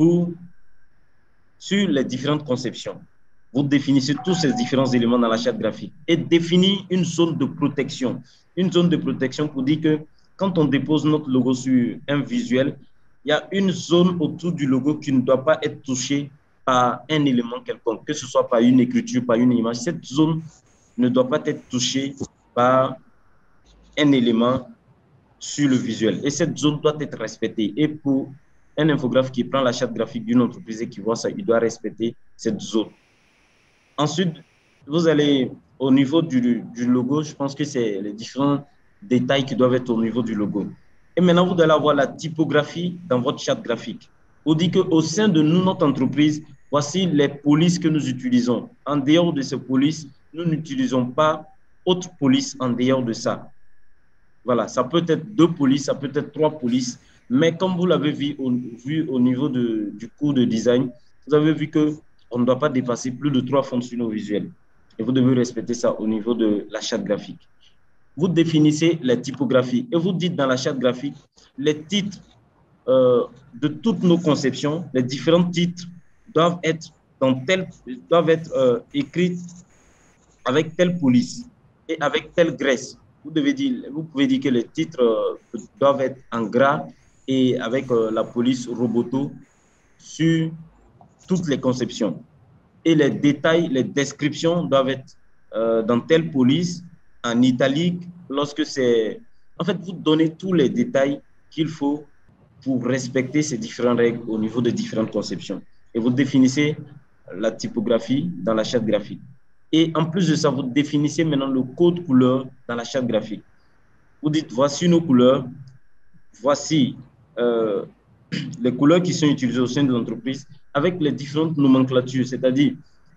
sur les différentes conceptions. Vous définissez tous ces différents éléments dans la charte graphique et définir une zone de protection. Une zone de protection pour dire que quand on dépose notre logo sur un visuel, il y a une zone autour du logo qui ne doit pas être touchée par un élément quelconque, que ce soit par une écriture, par une image. Cette zone ne doit pas être touchée par un élément sur le visuel. Et cette zone doit être respectée. Et pour un infographe qui prend la charte graphique d'une entreprise et qui voit ça, il doit respecter cette zone. Ensuite, vous allez au niveau du logo, je pense que c'est les différents détails qui doivent être au niveau du logo. Et maintenant, vous allez avoir la typographie dans votre charte graphique. On dit qu'au sein de nous, notre entreprise, voici les polices que nous utilisons. En dehors de ces polices, nous n'utilisons pas autre police en dehors de ça. Voilà, ça peut être 2 polices, ça peut être 3 polices, mais comme vous l'avez vu au niveau du cours de design, vous avez vu qu'on ne doit pas dépasser plus de 3 fonds sur nos visuels. Et vous devez respecter ça au niveau de la charte graphique. Vous définissez les typographies et vous dites dans la charte graphique les titres de toutes nos conceptions, les différents titres doivent être écrits avec telle police et avec telle graisse. Vous pouvez dire que les titres doivent être en gras et avec la police Roboto sur toutes les conceptions. Et les détails, les descriptions doivent être dans telle police, en italique, lorsque c'est... En fait, vous donnez tous les détails qu'il faut pour respecter ces différentes règles au niveau de différentes conceptions. Et vous définissez la typographie dans la charte graphique. Et en plus de ça, vous définissez maintenant le code couleur dans la charte graphique. Vous dites, voici nos couleurs, voici les couleurs qui sont utilisées au sein de l'entreprise avec les différentes nomenclatures, c'est-à-dire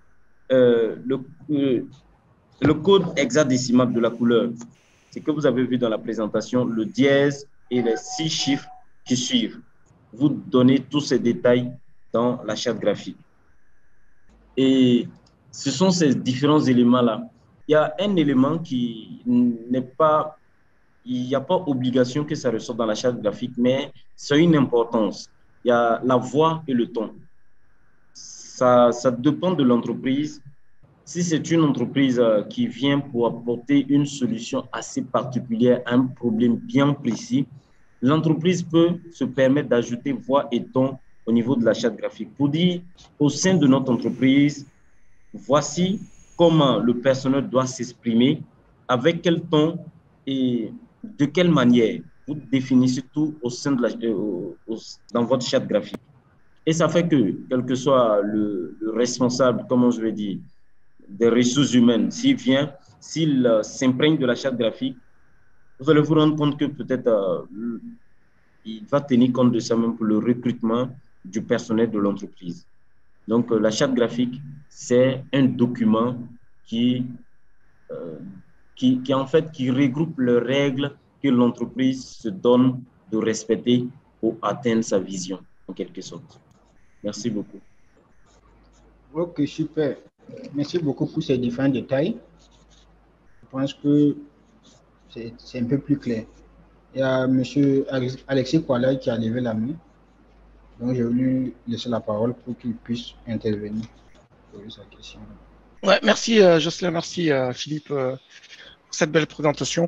le code hexadécimal de la couleur. C'est que vous avez vu dans la présentation, le dièse et les 6 chiffres qui suivent. Vous donnez tous ces détails dans la charte graphique. Et ce sont ces différents éléments-là. Il y a un élément qui n'est pas... Il n'y a pas obligation que ça ressorte dans la charte graphique, mais c'est une importance. Il y a la voix et le ton. Ça dépend de l'entreprise. Si c'est une entreprise qui vient pour apporter une solution assez particulière à un problème bien précis, l'entreprise peut se permettre d'ajouter voix et ton au niveau de la charte graphique pour dire au sein de notre entreprise, voici comment le personnel doit s'exprimer, avec quel ton et de quelle manière. Vous définissez tout au sein de dans votre charte graphique. Et ça fait que, quel que soit le responsable, comment je vais dire, des ressources humaines, s'il s'imprègne de la charte graphique, vous allez vous rendre compte que peut-être il va tenir compte de ça même pour le recrutement du personnel de l'entreprise. Donc, la charte graphique, c'est un document qui, euh, en fait, qui regroupe les règles que l'entreprise se donne de respecter pour atteindre sa vision, en quelque sorte. Merci beaucoup. Ok, super. Merci beaucoup pour ces différents détails. Je pense que c'est un peu plus clair. Il y a M. Alexis Kuala qui a levé la main. Donc, je vais lui laisser la parole pour qu'il puisse intervenir sur sa question. Ouais, merci Jocelyn, merci Philippe pour cette belle présentation.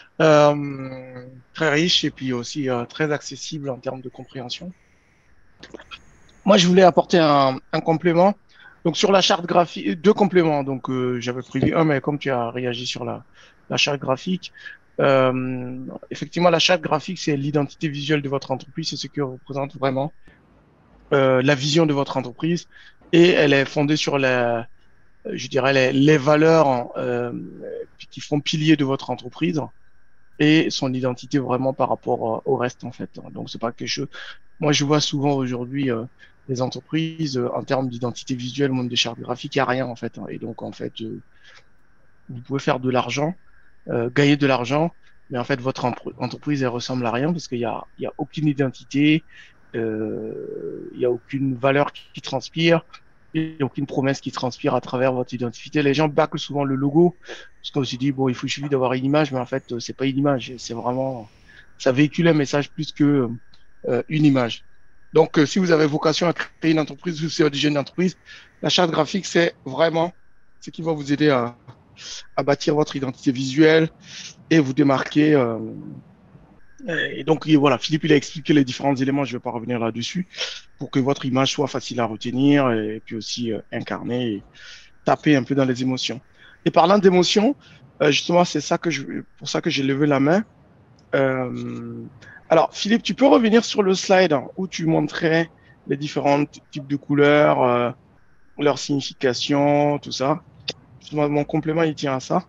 Très riche et puis aussi très accessible en termes de compréhension. Moi, je voulais apporter un complément. Donc, sur la charte graphique, deux compléments. Donc, j'avais prévu un, mais comme tu as réagi sur la charte graphique, effectivement, la charte graphique, c'est l'identité visuelle de votre entreprise, c'est ce que représente vraiment la vision de votre entreprise. Et elle est fondée sur je dirais, les valeurs qui font pilier de votre entreprise et son identité vraiment par rapport au reste, en fait. Donc, c'est pas quelque chose. Moi, je vois souvent aujourd'hui les entreprises en termes d'identité visuelle, même de charte graphique, il n'y a rien, en fait. Et donc, en fait, vous pouvez faire de l'argent, gagner de l'argent, mais en fait, votre entreprise, elle ressemble à rien parce qu'il y a aucune identité, il y a aucune valeur qui transpire. Il n'y a aucune promesse qui transpire à travers votre identité. Les gens bâclent souvent le logo parce qu'on se dit, bon, il suffit d'avoir une image, mais en fait, c'est pas une image. C'est vraiment, ça véhicule un message plus que une image. Donc, si vous avez vocation à créer une entreprise ou si vous êtes déjà une entreprise, la charte graphique, c'est vraiment ce qui va vous aider à bâtir votre identité visuelle et vous démarquer. Et donc, voilà, Philippe, il a expliqué les différents éléments, je ne vais pas revenir là-dessus, pour que votre image soit facile à retenir et puis aussi incarner et taper un peu dans les émotions. Et parlant d'émotions, justement, c'est ça pour ça que j'ai levé la main. Alors, Philippe, tu peux revenir sur le slide où tu montrais les différents types de couleurs, leur signification, tout ça. Mon complément, il tient à ça.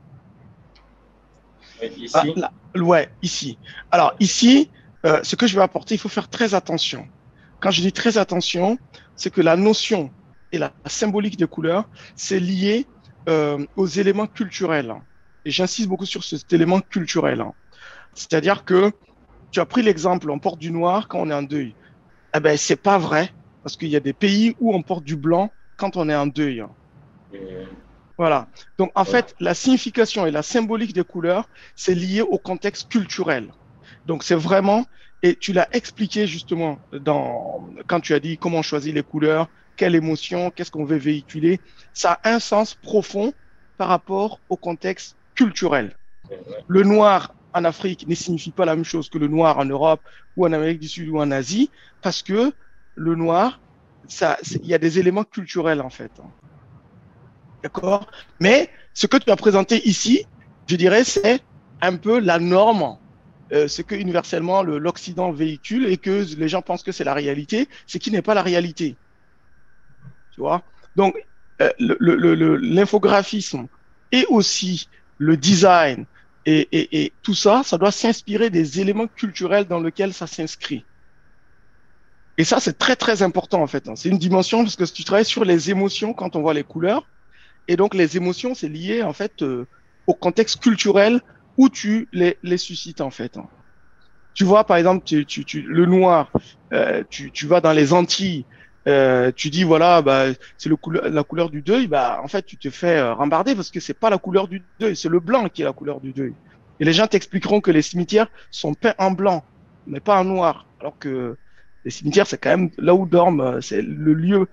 Ici. Ah, là, ouais, ici. Alors, ici, ce que je vais apporter, il faut faire très attention. Quand je dis très attention, c'est que la notion et la symbolique des couleurs, c'est lié aux éléments culturels. Et j'insiste beaucoup sur cet élément culturel. C'est-à-dire que tu as pris l'exemple, on porte du noir quand on est en deuil. Eh ben, c'est pas vrai, parce qu'il y a des pays où on porte du blanc quand on est en deuil. Voilà. Donc, en fait, la signification et la symbolique des couleurs, c'est lié au contexte culturel. Donc, c'est vraiment, et tu l'as expliqué justement quand tu as dit comment on choisit les couleurs, quelle émotion, qu'est-ce qu'on veut véhiculer. Ça a un sens profond par rapport au contexte culturel. Le noir en Afrique ne signifie pas la même chose que le noir en Europe ou en Amérique du Sud ou en Asie, parce que le noir, il y a des éléments culturels en fait. D'accord? Mais ce que tu as présenté ici, je dirais, c'est un peu la norme, ce que universellement l'Occident véhicule et que les gens pensent que c'est la réalité, ce qui n'est pas la réalité. Tu vois? Donc, l'infographisme et aussi le design et tout ça, ça doit s'inspirer des éléments culturels dans lesquels ça s'inscrit. Et ça, c'est très, très important en fait. C'est une dimension parce que tu travailles sur les émotions quand on voit les couleurs. Et donc, les émotions, c'est lié en fait au contexte culturel où tu les suscites en fait. Tu vois, par exemple, le noir, tu vas dans les Antilles, tu dis voilà, bah, c'est la couleur du deuil, bah, en fait, tu te fais rembarder parce que c'est pas la couleur du deuil, c'est le blanc qui est la couleur du deuil. Et les gens t'expliqueront que les cimetières sont peints en blanc, mais pas en noir, alors que les cimetières, c'est quand même là où dorment, c'est le lieu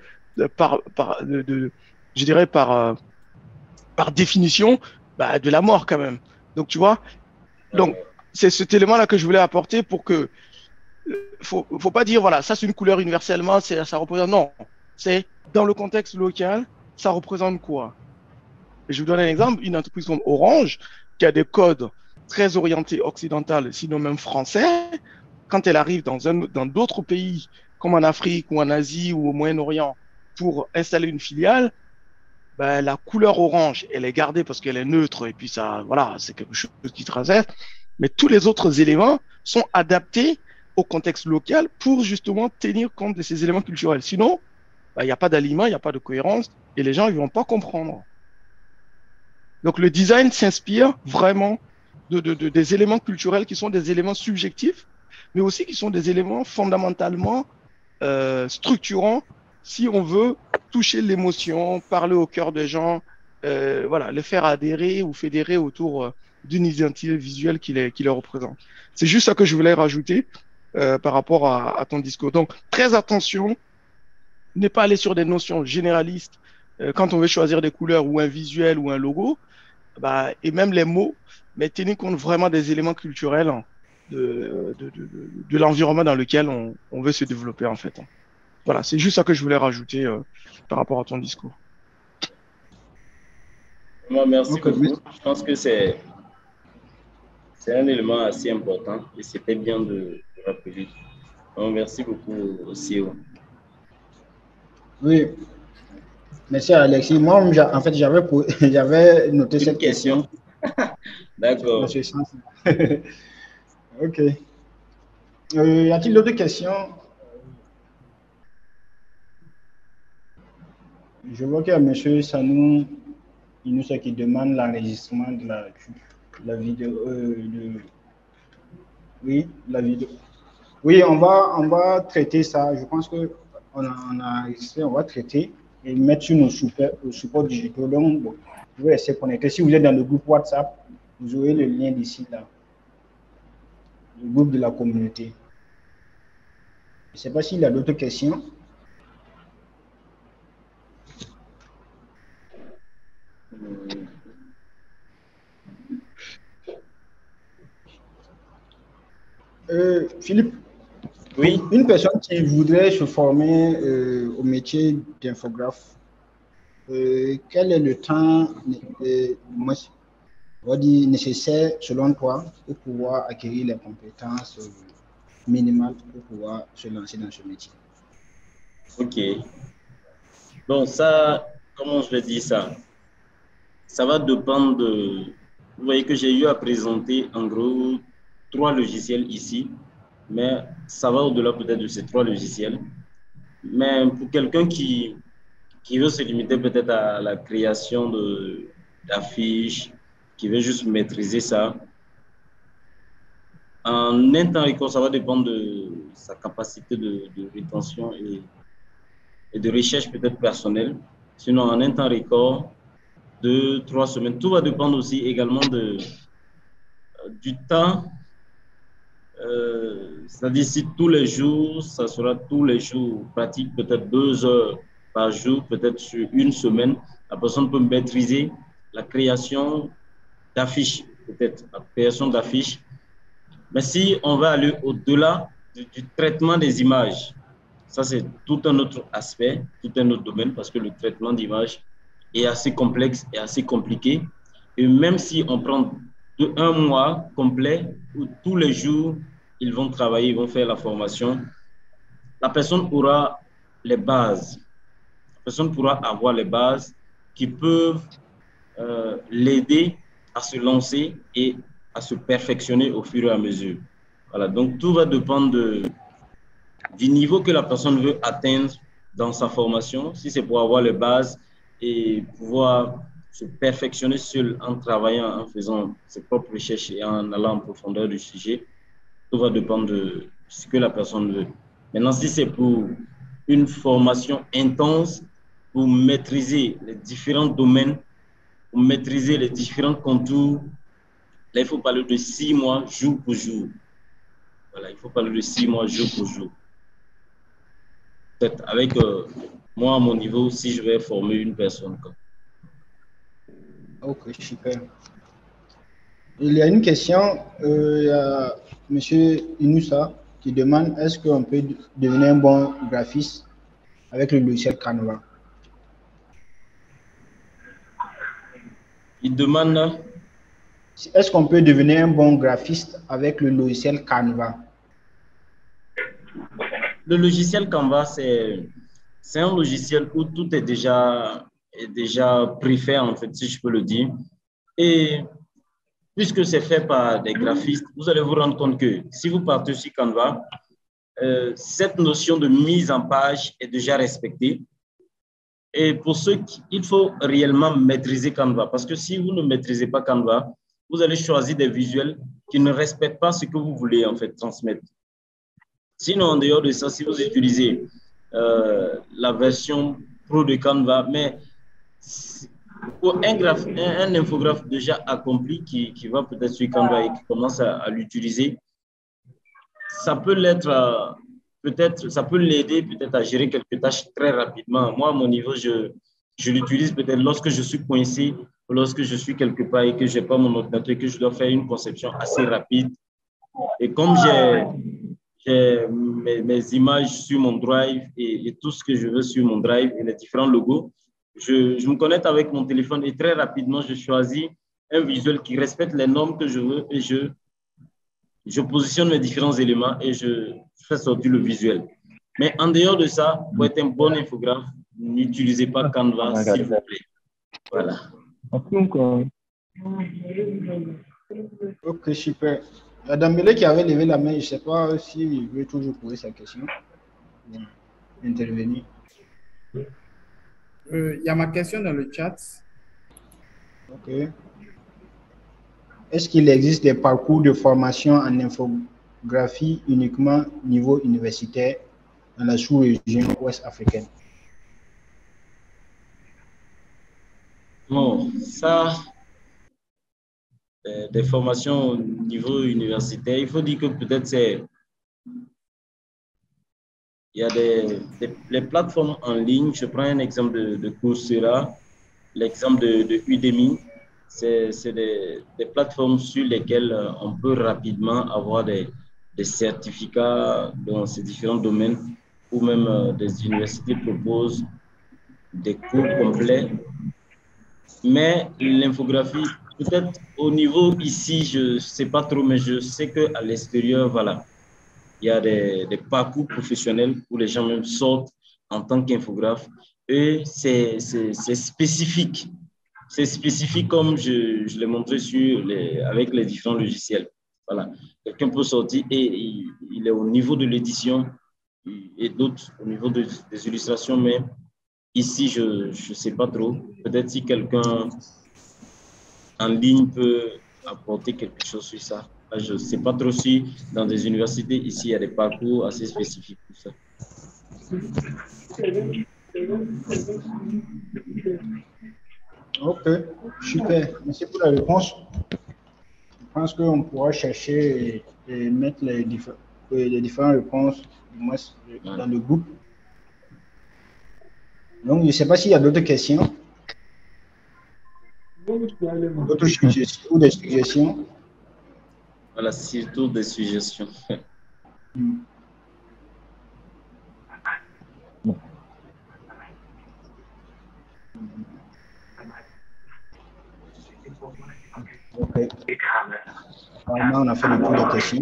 je dirais par définition, bah, de la mort quand même. Donc, tu vois, donc c'est cet élément-là que je voulais apporter pour que faut pas dire, voilà, ça c'est une couleur universellement, ça représente. Non, c'est dans le contexte local, ça représente quoi? Je vous donne un exemple, une entreprise comme Orange, qui a des codes très orientés occidental, sinon même français, quand elle arrive dans d'autres pays, comme en Afrique ou en Asie ou au Moyen-Orient, pour installer une filiale, ben, la couleur orange, elle est gardée parce qu'elle est neutre et puis ça, voilà, c'est quelque chose qui traverse. Mais tous les autres éléments sont adaptés au contexte local pour justement tenir compte de ces éléments culturels. Sinon, ben, il n'y a pas d'alignement, il n'y a pas de cohérence et les gens ne vont pas comprendre. Donc le design s'inspire vraiment des éléments culturels qui sont des éléments subjectifs, mais aussi qui sont des éléments fondamentalement structurants si on veut toucher l'émotion, parler au cœur des gens, voilà, les faire adhérer ou fédérer autour d'une identité visuelle qui les représente. C'est juste ça que je voulais rajouter par rapport à ton discours. Donc, très attention, ne pas aller sur des notions généralistes quand on veut choisir des couleurs ou un visuel ou un logo, bah, et même les mots, mais tenir compte vraiment des éléments culturels hein, de l'environnement dans lequel on veut se développer en fait. Voilà, c'est juste ça que je voulais rajouter par rapport à ton discours. Moi, merci Ok, beaucoup. Je pense que c'est un élément assez important et c'était bien de rappeler. Donc, merci beaucoup aussi. oui. Merci Alexis. Moi, en fait, j'avais noté Une cette question. D'accord. Dans ce sens. Ok. Y a-t-il d'autres questions? Je vois qu'il y a M. Sanou Inoussa qui demande l'enregistrement de la vidéo. Oui, la vidéo. Oui, on va traiter ça. Je pense qu'on a enregistré, on va traiter et mettre sur nos supports digitaux. Donc, bon, je vais essayer de connecter. Si vous êtes dans le groupe WhatsApp, vous aurez le lien d'ici là. Le groupe de la communauté. Je ne sais pas s'il y a d'autres questions. Philippe, Oui. Une personne qui voudrait se former au métier d'infographe, quel est le temps nécessaire selon toi pour pouvoir acquérir les compétences minimales pour pouvoir se lancer dans ce métier? Ok. Bon, ça, comment je vais dire ça? Ça va dépendre de... Vous voyez que j'ai eu à présenter en gros 3 logiciels ici, mais ça va au-delà peut-être de ces 3 logiciels. Mais pour quelqu'un qui veut se limiter peut-être à la création d'affiches, qui veut juste maîtriser ça, en un temps record, ça va dépendre de sa capacité de rétention et de recherche peut-être personnelle. Sinon, en un temps record, 2-3 semaines, tout va dépendre aussi également du temps. C'est-à-dire si tous les jours, ça sera tous les jours, pratique peut-être 2 heures par jour, peut-être sur une semaine, la personne peut maîtriser la création d'affiches, peut-être la création d'affiches. Mais si on va aller au-delà du traitement des images, ça c'est tout un autre aspect, tout un autre domaine, parce que le traitement d'images est assez complexe et assez compliqué. Et même si on prend un mois complet où tous les jours, ils vont travailler, ils vont faire la formation, la personne aura les bases. La personne pourra avoir les bases qui peuvent l'aider à se lancer et à se perfectionner au fur et à mesure. Voilà, donc tout va dépendre du niveau que la personne veut atteindre dans sa formation, si c'est pour avoir les bases et pouvoir se perfectionner seul en travaillant, en faisant ses propres recherches et en allant en profondeur du sujet, tout va dépendre de ce que la personne veut. Maintenant, si c'est pour une formation intense, pour maîtriser les différents domaines, pour maîtriser les différents contours, là, il faut parler de 6 mois, jour pour jour. Voilà, il faut parler de 6 mois, jour pour jour. Peut-être avec moi, à mon niveau, si je vais former une personne. Ok, super. Il y a une question, il y a M. Inoussa qui demande est-ce qu'on peut devenir un bon graphiste avec le logiciel Canva. Il demande... Est-ce qu'on peut devenir un bon graphiste avec le logiciel Canva? Le logiciel Canva, c'est un logiciel où tout est déjà préfait, en fait, si je peux le dire. Et puisque c'est fait par des graphistes, vous allez vous rendre compte que si vous partez sur Canva, cette notion de mise en page est déjà respectée. Et pour ceux qui, il faut réellement maîtriser Canva, parce que si vous ne maîtrisez pas Canva, vous allez choisir des visuels qui ne respectent pas ce que vous voulez en fait transmettre. Sinon, en dehors de ça, si vous utilisez la version pro de Canva, mais pour un infographe déjà accompli qui va peut-être sur Canva et qui commence à l'utiliser, ça peut l'être, peut-être, ça peut l'aider peut-être à gérer quelques tâches très rapidement. Moi, à mon niveau, je l'utilise peut-être lorsque je suis coincé, ou lorsque je suis quelque part et que je n'ai pas mon ordinateur et que je dois faire une conception assez rapide. Et comme j'ai mes images sur mon drive et tout ce que je veux sur mon drive et les différents logos, je me connecte avec mon téléphone et très rapidement, je choisis un visuel qui respecte les normes que je veux et je positionne mes différents éléments et je fais sortir le visuel. Mais en dehors de ça, pour être un bon infographe, n'utilisez pas Canva, s'il vous plaît. Voilà. Ok, super. Dambélé qui avait levé la main, je ne sais pas s'il veut toujours poser sa question. Intervenir. Il y a ma question dans le chat. Ok. Est-ce qu'il existe des parcours de formation en infographie uniquement niveau universitaire dans la sous-région ouest africaine? Bon, ça, des formations au niveau universitaire, il faut dire que peut-être il y a les plateformes en ligne. Je prends un exemple de Coursera, l'exemple de Udemy. C'est des plateformes sur lesquelles on peut rapidement avoir des certificats dans ces différents domaines, ou même des universités proposent des cours complets. Mais l'infographie, peut-être au niveau ici, je ne sais pas trop, mais je sais qu'à l'extérieur, voilà, il y a des parcours professionnels où les gens même sortent en tant qu'infographe. Et c'est spécifique. C'est spécifique comme je l'ai montré avec les différents logiciels. Voilà. Quelqu'un peut sortir et il est au niveau de l'édition et d'autres au niveau des illustrations, mais ici, je ne sais pas trop. Peut-être si quelqu'un en ligne peut apporter quelque chose sur ça. Je ne sais pas trop si dans des universités, ici, il y a des parcours assez spécifiques pour ça. Ok, super. Merci pour la réponse. Je pense qu'on pourra chercher et mettre les différentes réponses dans le groupe. Donc, je ne sais pas s'il y a d'autres questions. D'autres suggestions ou des suggestions? Voilà, surtout des suggestions. Ok. Apparemment, on a fait le tour des questions.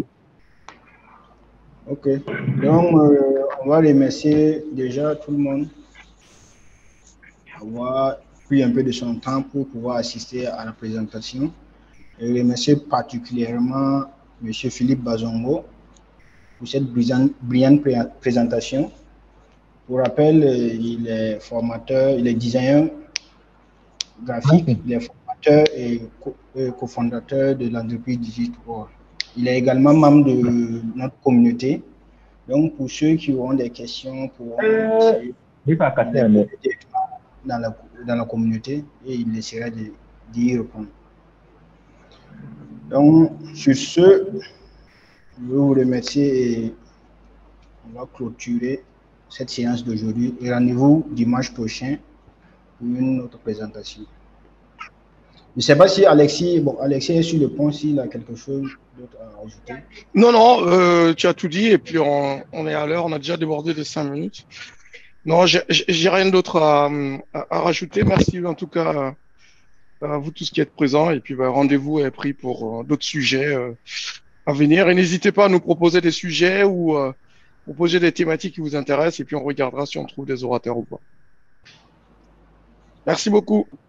Ok. Donc, on va remercier déjà tout le monde d'avoir pris un peu de son temps pour pouvoir assister à la présentation. Et remercier particulièrement M. Philippe Bazongo pour cette brillante présentation. Pour rappel, il est formateur, il est designer graphique, il est formateur et cofondateur de l'entreprise DigitWorld. Il est également membre de notre communauté. Donc, pour ceux qui auront des questions, pour dans la communauté et il essaiera d'y répondre. Donc, sur ce, je veux vous remercier et on va clôturer cette séance d'aujourd'hui et rendez-vous dimanche prochain pour une autre présentation. ne sais pas si Alexis, bon, Alexis est sur le pont, s'il a quelque chose d'autre à ajouter. Non, non, tu as tout dit et puis on est à l'heure, on a déjà débordé de 5 minutes. Non, j'ai rien d'autre à rajouter. Merci en tout cas à vous tous qui êtes présents et puis bah, rendez-vous est pris pour d'autres sujets à venir et n'hésitez pas à nous proposer des sujets ou proposer des thématiques qui vous intéressent et puis on regardera si on trouve des orateurs ou pas. Merci beaucoup.